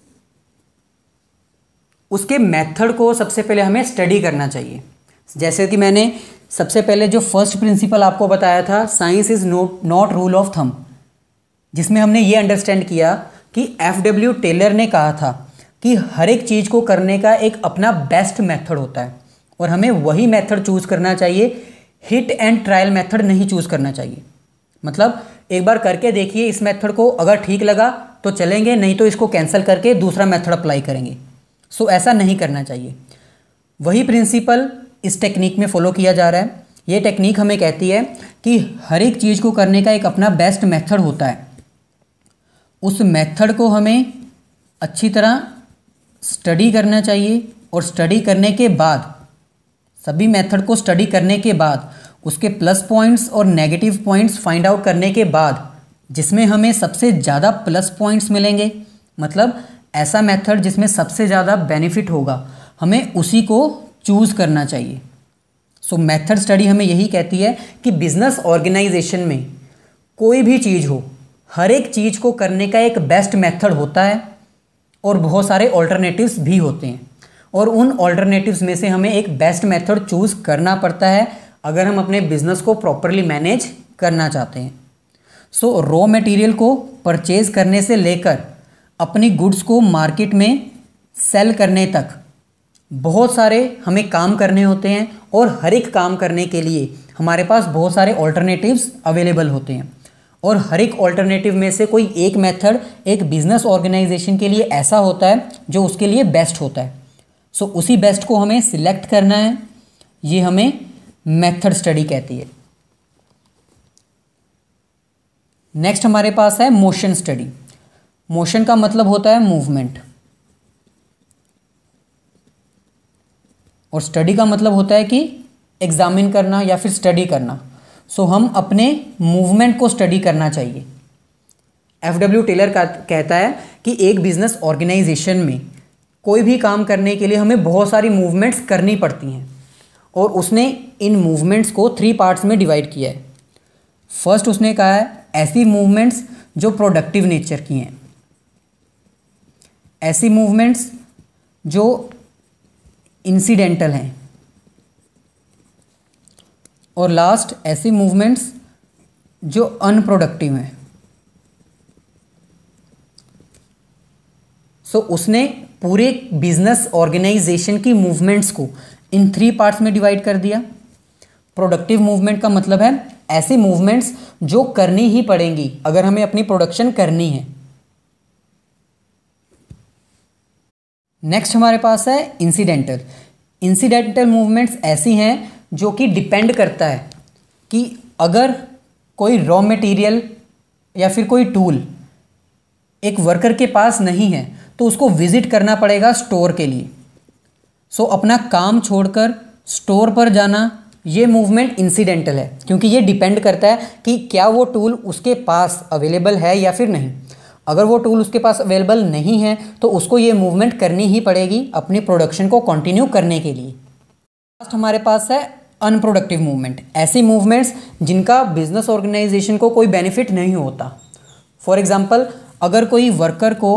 उसके मेथड को सबसे पहले हमें स्टडी करना चाहिए। जैसे कि मैंने सबसे पहले जो फर्स्ट प्रिंसिपल आपको बताया था, science is not not rule of thumb, जिसमें हमने ये अंडरस्टैंड किया कि एफ डब्ल्यू टेलर ने कहा था कि हर एक चीज़ को करने का एक अपना बेस्ट मेथड होता है और हमें वही मेथड चूज़ करना चाहिए। हिट एंड ट्रायल मेथड नहीं चूज़ करना चाहिए। मतलब एक बार करके देखिए इस मेथड को, अगर ठीक लगा तो चलेंगे, नहीं तो इसको कैंसिल करके दूसरा मेथड अप्लाई करेंगे। सो ऐसा नहीं करना चाहिए। वही प्रिंसिपल इस टेक्निक में फॉलो किया जा रहा है। ये टेक्निक हमें कहती है कि हर एक चीज़ को करने का एक अपना बेस्ट मेथड होता है। उस मेथड को हमें अच्छी तरह स्टडी करना चाहिए और स्टडी करने के बाद, सभी मेथड को स्टडी करने के बाद, उसके प्लस पॉइंट्स और नेगेटिव पॉइंट्स फाइंड आउट करने के बाद, जिसमें हमें सबसे ज़्यादा प्लस पॉइंट्स मिलेंगे, मतलब ऐसा मेथड जिसमें सबसे ज़्यादा बेनिफिट होगा, हमें उसी को चूज़ करना चाहिए। सो मेथड स्टडी हमें यही कहती है कि बिजनेस ऑर्गेनाइजेशन में कोई भी चीज़ हो, हर एक चीज़ को करने का एक बेस्ट मेथड होता है और बहुत सारे ऑल्टरनेटिव्स भी होते हैं, और उन ऑल्टरनेटिव्स में से हमें एक बेस्ट मेथड चूज़ करना पड़ता है अगर हम अपने बिजनेस को प्रॉपरली मैनेज करना चाहते हैं। सो रॉ मटेरियल को परचेज करने से लेकर अपनी गुड्स को मार्केट में सेल करने तक बहुत सारे हमें काम करने होते हैं, और हर एक काम करने के लिए हमारे पास बहुत सारे ऑल्टरनेटिव्स अवेलेबल होते हैं, और हर एक ऑल्टरनेटिव में से कोई एक मेथड एक बिजनेस ऑर्गेनाइजेशन के लिए ऐसा होता है जो उसके लिए बेस्ट होता है। सो उसी बेस्ट को हमें सिलेक्ट करना है, ये हमें मेथड स्टडी कहती है। नेक्स्ट हमारे पास है मोशन स्टडी। मोशन का मतलब होता है मूवमेंट, और स्टडी का मतलब होता है कि एग्जामिन करना या फिर स्टडी करना। सो हम अपने मूवमेंट को स्टडी करना चाहिए। एफ डब्ल्यू टेलर का कहता है कि एक बिजनेस ऑर्गेनाइजेशन में कोई भी काम करने के लिए हमें बहुत सारी मूवमेंट्स करनी पड़ती हैं, और उसने इन मूवमेंट्स को थ्री पार्ट्स में डिवाइड किया है। फर्स्ट उसने कहा है ऐसी मूवमेंट्स जो प्रोडक्टिव नेचर की हैं, ऐसी मूवमेंट्स जो इंसिडेंटल हैं, और लास्ट ऐसी मूवमेंट्स जो अनप्रोडक्टिव हैं। सो so, उसने पूरे बिजनेस ऑर्गेनाइजेशन की मूवमेंट्स को इन थ्री पार्ट्स में डिवाइड कर दिया। प्रोडक्टिव मूवमेंट का मतलब है ऐसी मूवमेंट्स जो करनी ही पड़ेंगी अगर हमें अपनी प्रोडक्शन करनी है। नेक्स्ट हमारे पास है इंसिडेंटल। इंसिडेंटल मूवमेंट्स ऐसी हैं जो कि डिपेंड करता है कि अगर कोई रॉ मटेरियल या फिर कोई टूल एक वर्कर के पास नहीं है तो उसको विजिट करना पड़ेगा स्टोर के लिए। सो अपना काम छोड़कर स्टोर पर जाना, ये मूवमेंट इंसिडेंटल है, क्योंकि ये डिपेंड करता है कि क्या वो टूल उसके पास अवेलेबल है या फिर नहीं। अगर वो टूल उसके पास अवेलेबल नहीं है तो उसको ये मूवमेंट करनी ही पड़ेगी अपनी प्रोडक्शन को कंटिन्यू करने के लिए। लास्ट हमारे पास है अनप्रोडक्टिव मूवमेंट। ऐसी मूवमेंट्स जिनका बिजनेस ऑर्गेनाइजेशन को कोई बेनिफिट नहीं होता। फॉर एग्जांपल, अगर कोई वर्कर को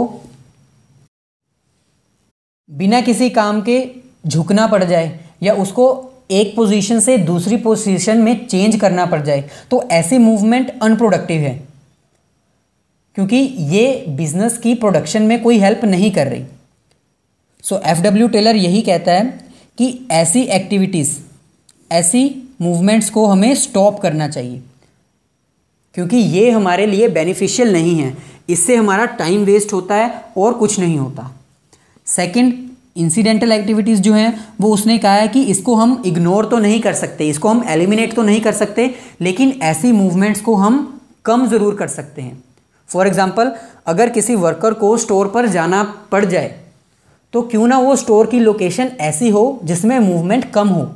बिना किसी काम के झुकना पड़ जाए या उसको एक पोजीशन से दूसरी पोजीशन में चेंज करना पड़ जाए तो ऐसी मूवमेंट अनप्रोडक्टिव है। क्योंकि ये बिजनेस की प्रोडक्शन में कोई हेल्प नहीं कर रही। सो एफ डब्ल्यू टेलर यही कहता है कि ऐसी एक्टिविटीज़, ऐसी मूवमेंट्स को हमें स्टॉप करना चाहिए, क्योंकि ये हमारे लिए बेनिफिशियल नहीं है, इससे हमारा टाइम वेस्ट होता है और कुछ नहीं होता। सेकंड, इंसिडेंटल एक्टिविटीज़ जो हैं वो उसने कहा है कि इसको हम इग्नोर तो नहीं कर सकते, इसको हम एलिमिनेट तो नहीं कर सकते, लेकिन ऐसी मूवमेंट्स को हम कम ज़रूर कर सकते हैं। फॉर एग्जांपल, अगर किसी वर्कर को स्टोर पर जाना पड़ जाए तो क्यों ना वो स्टोर की लोकेशन ऐसी हो जिसमें मूवमेंट कम हो।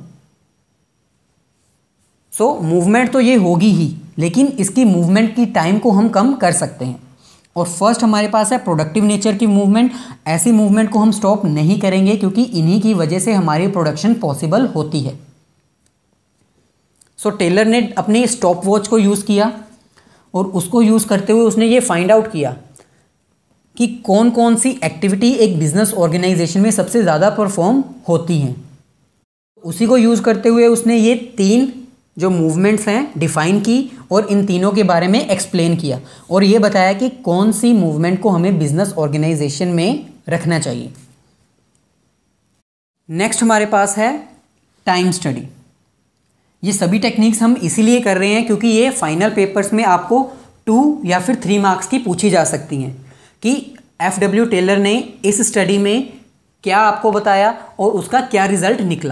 सो मूवमेंट तो ये होगी ही, लेकिन इसकी मूवमेंट की टाइम को हम कम कर सकते हैं। और फर्स्ट हमारे पास है प्रोडक्टिव नेचर की मूवमेंट। ऐसी मूवमेंट को हम स्टॉप नहीं करेंगे क्योंकि इन्हीं की वजह से हमारी प्रोडक्शन पॉसिबल होती है। सो टेलर ने अपनी स्टॉप वॉच को यूज़ किया और उसको यूज़ करते हुए उसने ये फाइंड आउट किया कि कौन कौन सी एक्टिविटी एक बिजनेस ऑर्गेनाइजेशन में सबसे ज़्यादा परफॉर्म होती हैं। उसी को यूज़ करते हुए उसने ये तीन जो मूवमेंट्स हैं डिफाइन की और इन तीनों के बारे में एक्सप्लेन किया और ये बताया कि कौन सी मूवमेंट को हमें बिजनेस ऑर्गेनाइजेशन में रखना चाहिए। नेक्स्ट हमारे पास है टाइम स्टडी। ये सभी टेक्निक्स हम इसीलिए कर रहे हैं क्योंकि ये फाइनल पेपर्स में आपको टू या फिर थ्री मार्क्स की पूछी जा सकती हैं कि एफ डब्ल्यू टेलर ने इस स्टडी में क्या आपको बताया और उसका क्या रिजल्ट निकला।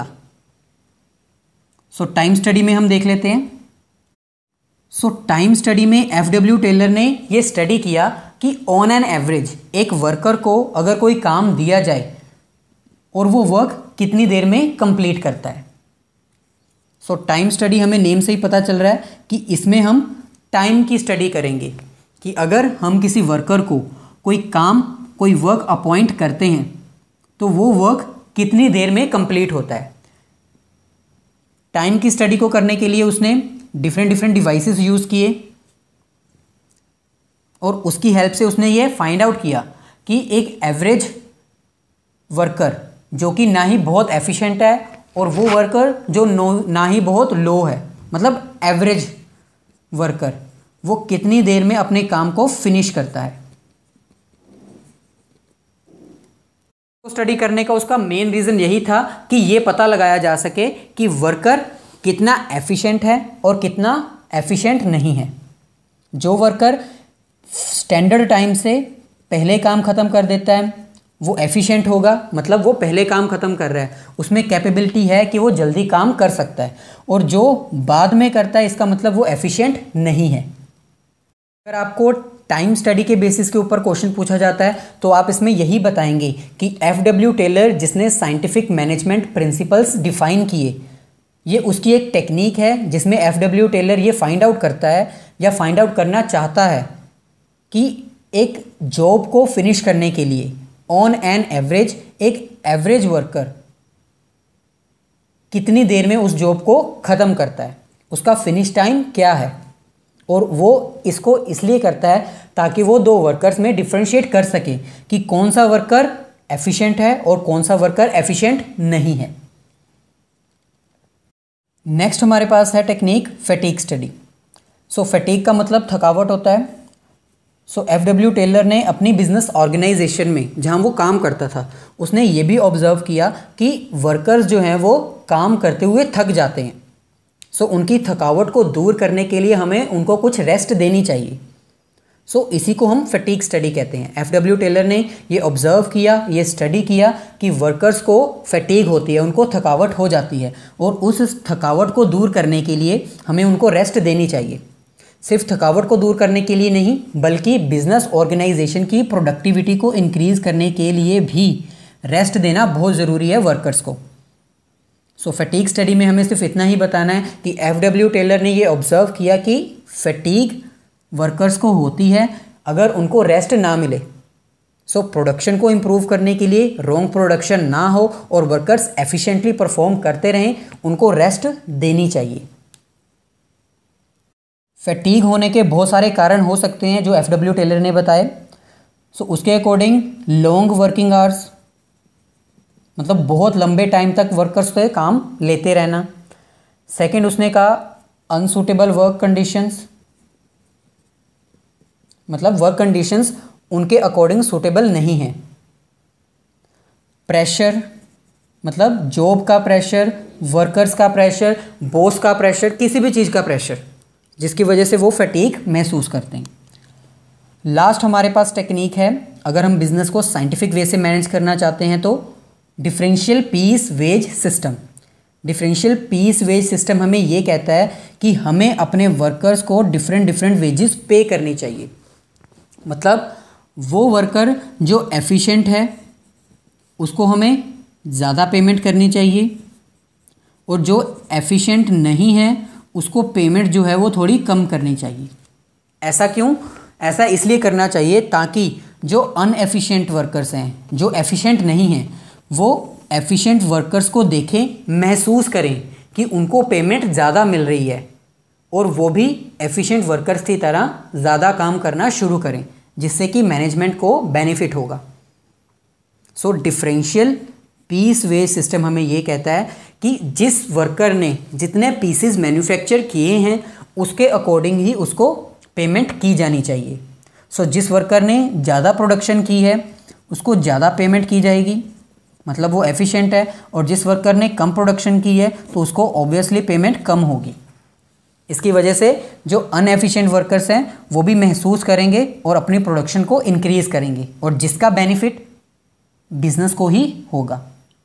सो टाइम स्टडी में हम देख लेते हैं। सो टाइम स्टडी में एफ डब्ल्यू टेलर ने ये स्टडी किया कि ऑन एन एवरेज एक वर्कर को अगर कोई काम दिया जाए और वो वर्क कितनी देर में कंप्लीट करता है। सो टाइम स्टडी हमें नेम से ही पता चल रहा है कि इसमें हम टाइम की स्टडी करेंगे कि अगर हम किसी वर्कर को कोई काम, कोई वर्क अपॉइंट करते हैं तो वो वर्क कितनी देर में कंप्लीट होता है। टाइम की स्टडी को करने के लिए उसने डिफरेंट डिफरेंट डिवाइसेस यूज़ किए और उसकी हेल्प से उसने ये फाइंड आउट किया कि एक एवरेज वर्कर जो कि ना ही बहुत एफिशिएंट है और वो वर्कर जो नो ना ही बहुत लो है, मतलब एवरेज वर्कर, वो कितनी देर में अपने काम को फिनिश करता है। स्टडी करने का उसका मेन रीज़न यही था कि ये पता लगाया जा सके कि वर्कर कितना एफिशिएंट है और कितना एफिशिएंट नहीं है। जो वर्कर स्टैंडर्ड टाइम से पहले काम ख़त्म कर देता है वो एफिशिएंट होगा, मतलब वो पहले काम ख़त्म कर रहा है, उसमें कैपेबिलिटी है कि वो जल्दी काम कर सकता है। और जो बाद में करता है इसका मतलब वो एफिशिएंट नहीं है। अगर आपको टाइम स्टडी के बेसिस के ऊपर क्वेश्चन पूछा जाता है तो आप इसमें यही बताएंगे कि एफ डब्ल्यू टेलर जिसने साइंटिफिक मैनेजमेंट प्रिंसिपल्स डिफाइन किए, ये उसकी एक टेक्निक है जिसमें एफ डब्ल्यू टेलर ये फाइंड आउट करता है या फाइंड आउट करना चाहता है कि एक जॉब को फिनिश करने के लिए ऑन एन एवरेज एक एवरेज वर्कर कितनी देर में उस जॉब को ख़त्म करता है, उसका फिनिश टाइम क्या है। और वो इसको इसलिए करता है ताकि वो दो वर्कर्स में डिफरेंशिएट कर सके कि कौन सा वर्कर एफिशिएंट है और कौन सा वर्कर एफिशिएंट नहीं है। नेक्स्ट हमारे पास है technique fatigue study. So fatigue का मतलब थकावट होता है। सो एफ डब्ल्यू टेलर ने अपनी बिजनेस ऑर्गेनाइजेशन में जहाँ वो काम करता था उसने ये भी ऑब्जर्व किया कि वर्कर्स जो हैं वो काम करते हुए थक जाते हैं। सो so, उनकी थकावट को दूर करने के लिए हमें उनको कुछ रेस्ट देनी चाहिए। सो so, इसी को हम फैटीग स्टडी कहते हैं। एफ डब्ल्यू टेलर ने ये ऑब्जर्व किया, ये स्टडी किया कि वर्कर्स को फैटीग होती है, उनको थकावट हो जाती है और उस थकावट को दूर करने के लिए हमें उनको रेस्ट देनी चाहिए। सिर्फ थकावट को दूर करने के लिए नहीं बल्कि बिजनेस ऑर्गेनाइजेशन की प्रोडक्टिविटी को इंक्रीज़ करने के लिए भी रेस्ट देना बहुत ज़रूरी है वर्कर्स को। सो फैटीग स्टडी में हमें सिर्फ इतना ही बताना है कि एफ डब्ल्यू टेलर ने ये ऑब्जर्व किया कि फैटीग वर्कर्स को होती है अगर उनको रेस्ट ना मिले। सो so, प्रोडक्शन को इम्प्रूव करने के लिए रॉन्ग प्रोडक्शन ना हो और वर्कर्स एफिशिएंटली परफॉर्म करते रहें, उनको रेस्ट देनी चाहिए। फैटीग होने के बहुत सारे कारण हो सकते हैं जो एफ डब्ल्यू टेलर ने बताए। सो so, उसके अकॉर्डिंग लॉन्ग वर्किंग आवर्स, मतलब बहुत लंबे टाइम तक वर्कर्स से काम लेते रहना। सेकंड उसने कहा अनसूटेबल वर्क कंडीशंस, मतलब वर्क कंडीशंस उनके अकॉर्डिंग सूटेबल नहीं है। प्रेशर मतलब जॉब का प्रेशर, वर्कर्स का प्रेशर, बॉस का प्रेशर, किसी भी चीज़ का प्रेशर जिसकी वजह से वो फटीग महसूस करते हैं। लास्ट हमारे पास टेक्निक है, अगर हम बिजनेस को साइंटिफिक वे से मैनेज करना चाहते हैं तो differential piece wage system. Differential piece wage system हमें ये कहता है कि हमें अपने वर्कर्स को डिफरेंट डिफरेंट वेजेस पे करनी चाहिए। मतलब वो वर्कर जो एफिशिएंट है उसको हमें ज़्यादा पेमेंट करनी चाहिए, और जो एफिशिएंट नहीं है उसको पेमेंट जो है वो थोड़ी कम करनी चाहिए। ऐसा क्यों? ऐसा इसलिए करना चाहिए ताकि जो अनएफिशिएंट वर्कर्स हैं, जो एफिशिएंट नहीं हैं, वो एफिशिएंट वर्कर्स को देखें, महसूस करें कि उनको पेमेंट ज़्यादा मिल रही है, और वो भी एफिशिएंट वर्कर्स की तरह ज़्यादा काम करना शुरू करें, जिससे कि मैनेजमेंट को बेनिफिट होगा। So differential piece wage system हमें ये कहता है कि जिस वर्कर ने जितने पीसेस मैन्युफैक्चर किए हैं उसके अकॉर्डिंग ही उसको पेमेंट की जानी चाहिए। सो so, जिस वर्कर ने ज़्यादा प्रोडक्शन की है उसको ज़्यादा पेमेंट की जाएगी, मतलब वो एफिशिएंट है, और जिस वर्कर ने कम प्रोडक्शन की है तो उसको ऑब्वियसली पेमेंट कम होगी। इसकी वजह से जो अनएफिशिएंट वर्कर्स हैं वो भी महसूस करेंगे और अपनी प्रोडक्शन को इंक्रीज़ करेंगे, और जिसका बेनिफिट बिजनेस को ही होगा।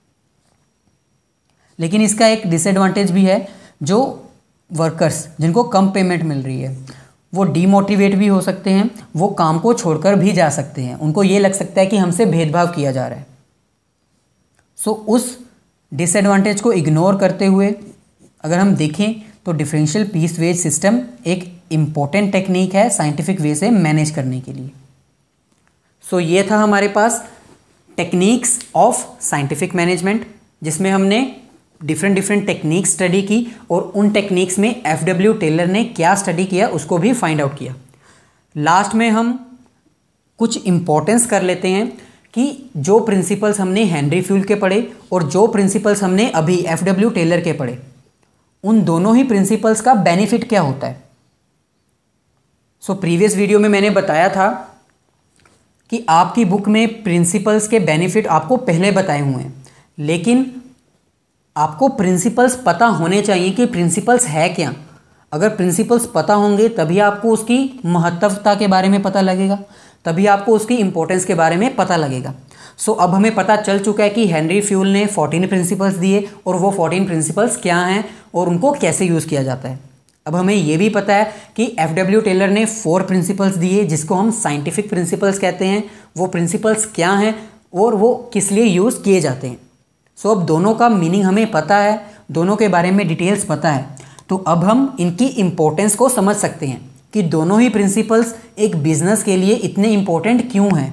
लेकिन इसका एक डिसएडवांटेज भी है, जो वर्कर्स जिनको कम पेमेंट मिल रही है वो डीमोटिवेट भी हो सकते हैं, वो काम को छोड़कर भी जा सकते हैं, उनको ये लग सकता है कि हमसे भेदभाव किया जा रहा है। सो so, उस डिसएडवांटेज को इग्नोर करते हुए अगर हम देखें तो डिफरेंशियल पीस वेज सिस्टम एक इम्पॉर्टेंट टेक्निक है साइंटिफिक वे से मैनेज करने के लिए। सो so, ये था हमारे पास टेक्निक्स ऑफ साइंटिफिक मैनेजमेंट, जिसमें हमने डिफरेंट डिफरेंट टेक्निक्स स्टडी की, और उन टेक्निक्स में एफ डब्ल्यू टेलर ने क्या स्टडी किया उसको भी फाइंड आउट किया। लास्ट में हम कुछ इम्पोर्टेंस कर लेते हैं कि जो प्रिंसिपल्स हमने हेनरी फ्यूल के पढ़े और जो प्रिंसिपल्स हमने अभी एफ डब्ल्यू टेलर के पढ़े, उन दोनों ही प्रिंसिपल्स का बेनिफिट क्या होता है। सो प्रीवियस वीडियो में मैंने बताया था कि आपकी बुक में प्रिंसिपल्स के बेनिफिट आपको पहले बताए हुए हैं, लेकिन आपको प्रिंसिपल्स पता होने चाहिए कि प्रिंसिपल्स है क्या। अगर प्रिंसिपल्स पता होंगे तभी आपको उसकी महत्वता के बारे में पता लगेगा, तभी आपको उसकी इंपॉर्टेंस के बारे में पता लगेगा। सो so, अब हमें पता चल चुका है कि हेनरी फ्यूल ने फोर्टीन प्रिंसिपल्स दिए, और वो फोर्टीन प्रिंसिपल्स क्या हैं और उनको कैसे यूज़ किया जाता है। अब हमें ये भी पता है कि एफ डब्ल्यू टेलर ने फोर प्रिंसिपल्स दिए जिसको हम साइंटिफिक प्रिंसिपल्स कहते हैं। वो प्रिंसिपल्स क्या हैं और वो किस लिए यूज़ किए जाते हैं। सो so, अब दोनों का मीनिंग हमें पता है, दोनों के बारे में डिटेल्स पता है, तो अब हम इनकी इम्पोर्टेंस को समझ सकते हैं कि दोनों ही प्रिंसिपल्स एक बिजनेस के लिए इतने इम्पोर्टेंट क्यों हैं।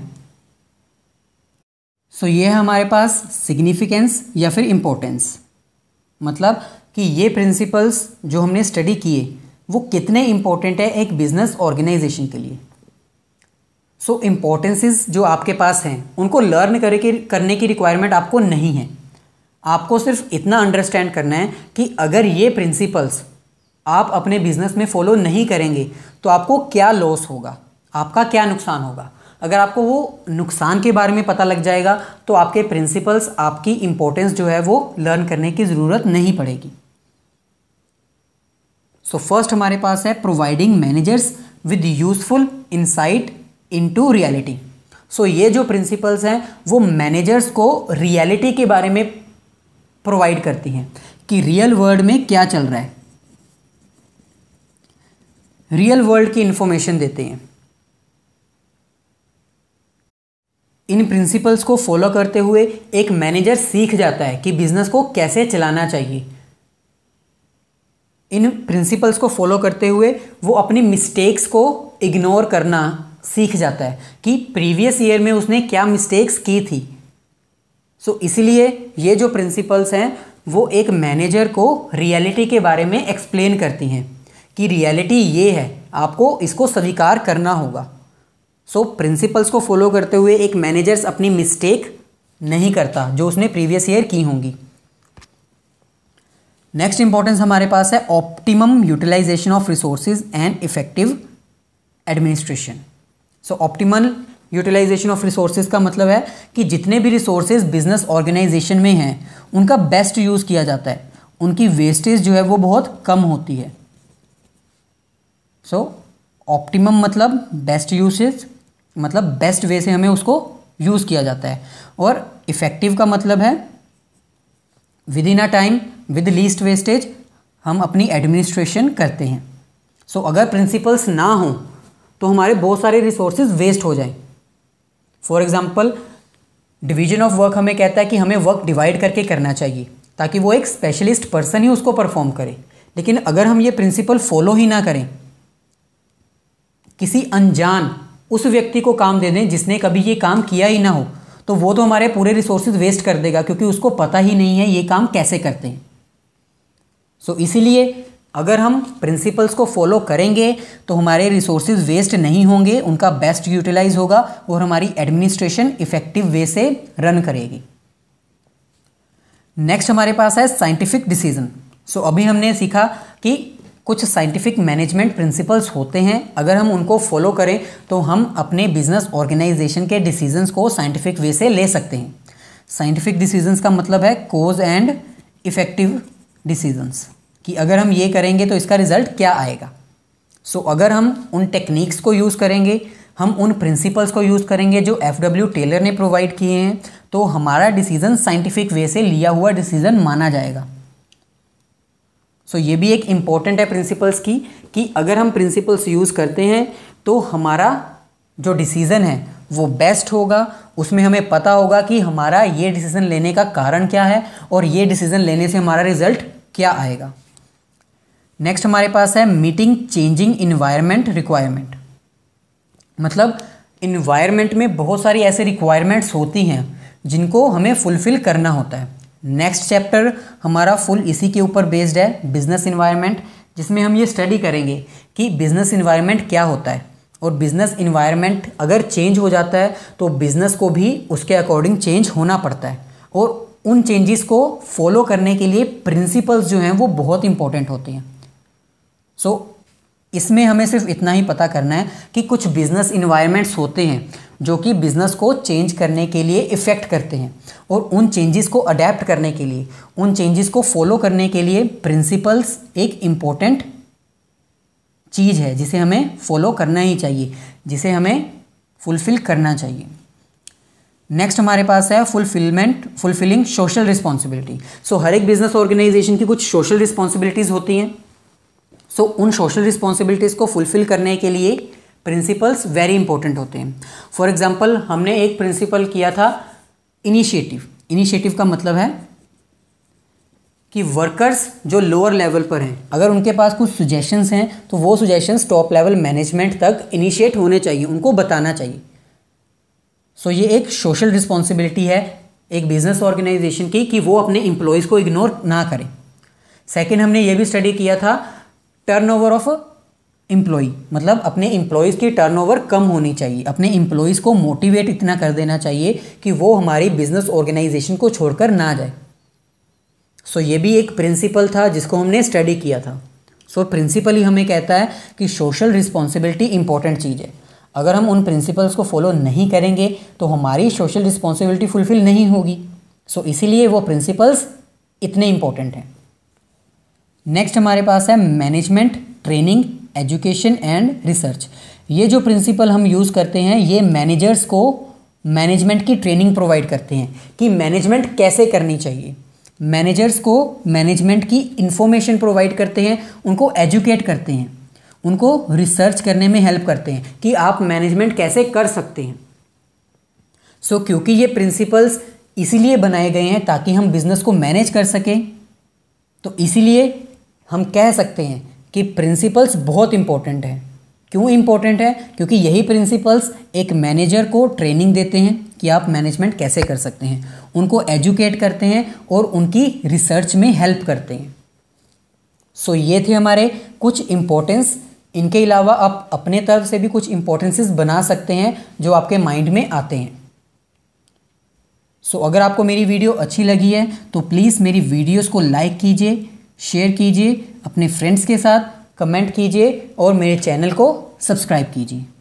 सो so, ये है हमारे पास सिग्निफिकेंस या फिर इम्पोर्टेंस, मतलब कि ये प्रिंसिपल्स जो हमने स्टडी किए वो कितने इम्पोर्टेंट है एक बिजनेस ऑर्गेनाइजेशन के लिए। सो so, इम्पोर्टेंसेस जो आपके पास हैं उनको लर्न करके करने की रिक्वायरमेंट आपको नहीं है। आपको सिर्फ इतना अंडरस्टैंड करना है कि अगर ये प्रिंसिपल्स आप अपने बिजनेस में फॉलो नहीं करेंगे तो आपको क्या लॉस होगा, आपका क्या नुकसान होगा। अगर आपको वो नुकसान के बारे में पता लग जाएगा तो आपके प्रिंसिपल्स, आपकी इंपॉर्टेंस जो है वो लर्न करने की ज़रूरत नहीं पड़ेगी। सो फर्स्ट हमारे पास है providing managers with useful insight into reality. So ये जो प्रिंसिपल्स हैं वो मैनेजर्स को रियलिटी के बारे में प्रोवाइड करती हैं कि रियल वर्ल्ड में क्या चल रहा है, रियल वर्ल्ड की इंफॉर्मेशन देते हैं। इन प्रिंसिपल्स को फॉलो करते हुए एक मैनेजर सीख जाता है कि बिजनेस को कैसे चलाना चाहिए। इन प्रिंसिपल्स को फॉलो करते हुए वो अपनी मिस्टेक्स को इग्नोर करना सीख जाता है कि प्रीवियस ईयर में उसने क्या मिस्टेक्स की थी। सो so, इसीलिए ये जो प्रिंसिपल्स हैं वो एक मैनेजर को रियलिटी के बारे में एक्सप्लेन करती हैं कि रियलिटी ये है, आपको इसको स्वीकार करना होगा। सो so, प्रिंसिपल्स को फॉलो करते हुए एक मैनेजर्स अपनी मिस्टेक नहीं करता जो उसने प्रीवियस ईयर की होंगी। नेक्स्ट इंपॉर्टेंस हमारे पास है optimum utilization of resources and effective administration. So optimal utilization of resources का मतलब है कि जितने भी रिसोर्सेज बिजनेस ऑर्गेनाइजेशन में हैं उनका बेस्ट यूज़ किया जाता है, उनकी वेस्टेज जो है वो बहुत कम होती है। सो ऑप्टिमम मतलब बेस्ट यूसेज, मतलब बेस्ट वे से हमें उसको यूज़ किया जाता है। और इफ़ेक्टिव का मतलब है within a time with least wastage हम अपनी एडमिनिस्ट्रेशन करते हैं। सो so, अगर प्रिंसिपल्स ना हों तो हमारे बहुत सारे रिसोर्सेज वेस्ट हो जाएं। For example division of work हमें कहता है कि हमें वर्क डिवाइड करके करना चाहिए ताकि वो एक स्पेशलिस्ट पर्सन ही उसको परफॉर्म करे। लेकिन अगर हम ये प्रिंसिपल फॉलो ही ना करें, किसी अनजान उस व्यक्ति को काम दे दें जिसने कभी ये काम किया ही ना हो, तो वो तो हमारे पूरे रिसोर्सेज वेस्ट कर देगा क्योंकि उसको पता ही नहीं है ये काम कैसे करते हैं। सो so, इसीलिए अगर हम प्रिंसिपल्स को फॉलो करेंगे तो हमारे रिसोर्सेज वेस्ट नहीं होंगे, उनका बेस्ट यूटिलाइज होगा और हमारी एडमिनिस्ट्रेशन इफेक्टिव वे से रन करेगी। नेक्स्ट हमारे पास है साइंटिफिक डिसीजन। सो अभी हमने सीखा कि कुछ साइंटिफिक मैनेजमेंट प्रिंसिपल्स होते हैं, अगर हम उनको फॉलो करें तो हम अपने बिजनेस ऑर्गेनाइजेशन के डिसीजंस को साइंटिफिक वे से ले सकते हैं। साइंटिफिक डिसीजंस का मतलब है कोज एंड इफेक्टिव डिसीजंस, कि अगर हम ये करेंगे तो इसका रिजल्ट क्या आएगा। सो so, अगर हम उन टेक्निक्स को यूज़ करेंगे, हम उन प्रिंसिपल्स को यूज़ करेंगे जो एफ डब्ल्यू टेलर ने प्रोवाइड किए हैं, तो हमारा डिसीजन साइंटिफिक वे से लिया हुआ डिसीजन माना जाएगा। सो so, ये भी एक इम्पॉर्टेंट है प्रिंसिपल्स की कि अगर हम प्रिंसिपल्स यूज़ करते हैं तो हमारा जो डिसीज़न है वो बेस्ट होगा, उसमें हमें पता होगा कि हमारा ये डिसीज़न लेने का कारण क्या है और ये डिसीज़न लेने से हमारा रिजल्ट क्या आएगा। नेक्स्ट हमारे पास है मीटिंग चेंजिंग इन्वायरमेंट रिक्वायरमेंट। मतलब इन्वायरमेंट में बहुत सारी ऐसे रिक्वायरमेंट्स होती हैं जिनको हमें फुलफ़िल करना होता है। नेक्स्ट चैप्टर हमारा फुल इसी के ऊपर बेस्ड है, बिजनेस इन्वायरमेंट, जिसमें हम ये स्टडी करेंगे कि बिजनेस इन्वायरमेंट क्या होता है और बिजनेस इन्वायरमेंट अगर चेंज हो जाता है तो बिजनेस को भी उसके अकॉर्डिंग चेंज होना पड़ता है और उन चेंजेस को फॉलो करने के लिए प्रिंसिपल्स जो हैं वो बहुत इंपॉर्टेंट होते हैं। सो so, इसमें हमें सिर्फ इतना ही पता करना है कि कुछ बिजनेस इन्वायरमेंट्स होते हैं जो कि बिज़नेस को चेंज करने के लिए इफ़ेक्ट करते हैं और उन चेंजेस को अडेप्ट करने के लिए, उन चेंजेस को फॉलो करने के लिए प्रिंसिपल्स एक इम्पोर्टेंट चीज़ है जिसे हमें फॉलो करना ही चाहिए, जिसे हमें फुलफ़िल करना चाहिए। नेक्स्ट हमारे पास है fulfilment fulfilling social responsibility. So हर एक बिजनेस ऑर्गेनाइजेशन की कुछ सोशल रिस्पॉन्सिबिलिटीज़ होती हैं। सो so, उन सोशल रिस्पॉन्सिबिलिटीज़ को फुलफ़िल करने के लिए प्रिंसिपल्स वेरी इंपॉर्टेंट होते हैं। फॉर एग्जांपल हमने एक प्रिंसिपल किया था इनिशिएटिव। इनिशिएटिव का मतलब है कि वर्कर्स जो लोअर लेवल पर हैं, अगर उनके पास कुछ सुजेशंस हैं तो वो सुजेशंस टॉप लेवल मैनेजमेंट तक इनिशिएट होने चाहिए, उनको बताना चाहिए। सो so, ये एक सोशल रिस्पॉन्सिबिलिटी है एक बिजनेस ऑर्गेनाइजेशन की कि वो अपने एम्प्लॉयज़ को इग्नोर ना करें। सेकेंड हमने ये भी स्टडी किया था टर्नओवर ऑफ एम्प्लॉय, मतलब अपने एम्प्लॉयज़ की टर्नओवर कम होनी चाहिए, अपने एम्प्लॉयज़ को मोटिवेट इतना कर देना चाहिए कि वो हमारी बिजनेस ऑर्गेनाइजेशन को छोड़कर ना जाए। सो so, ये भी एक प्रिंसिपल था जिसको हमने स्टडी किया था। सो so, प्रिंसिपल ही हमें कहता है कि सोशल रिस्पॉन्सिबिलिटी इंपॉर्टेंट चीज़ है। अगर हम उन प्रिंसिपल्स को फॉलो नहीं करेंगे तो हमारी सोशल रिस्पॉन्सिबिलिटी फुलफिल नहीं होगी। सो so, इसीलिए वो प्रिंसिपल्स इतने इंपॉर्टेंट हैं। नेक्स्ट हमारे पास है management training education and research. ये जो प्रिंसिपल हम यूज़ करते हैं ये मैनेजर्स को मैनेजमेंट की ट्रेनिंग प्रोवाइड करते हैं कि मैनेजमेंट कैसे करनी चाहिए। मैनेजर्स को मैनेजमेंट की इंफॉर्मेशन प्रोवाइड करते हैं, उनको एजुकेट करते हैं, उनको रिसर्च करने में हेल्प करते हैं कि आप मैनेजमेंट कैसे कर सकते हैं। सो so, क्योंकि ये प्रिंसिपल्स इसीलिए बनाए गए हैं ताकि हम बिजनेस को मैनेज कर सकें, तो इसीलिए हम कह सकते हैं कि प्रिंसिपल्स बहुत इंपॉर्टेंट है। क्यों इंपॉर्टेंट है? क्योंकि यही प्रिंसिपल्स एक मैनेजर को ट्रेनिंग देते हैं कि आप मैनेजमेंट कैसे कर सकते हैं, उनको एजुकेट करते हैं और उनकी रिसर्च में हेल्प करते हैं। सो so, ये थे हमारे कुछ इम्पोर्टेंस। इनके अलावा आप अपने तरफ से भी कुछ इम्पोर्टेंसेस बना सकते हैं जो आपके माइंड में आते हैं। सो so, अगर आपको मेरी वीडियो अच्छी लगी है तो प्लीज़ मेरी वीडियोस को लाइक कीजिए, शेयर कीजिए अपने फ्रेंड्स के साथ, कमेंट कीजिए और मेरे चैनल को सब्सक्राइब कीजिए।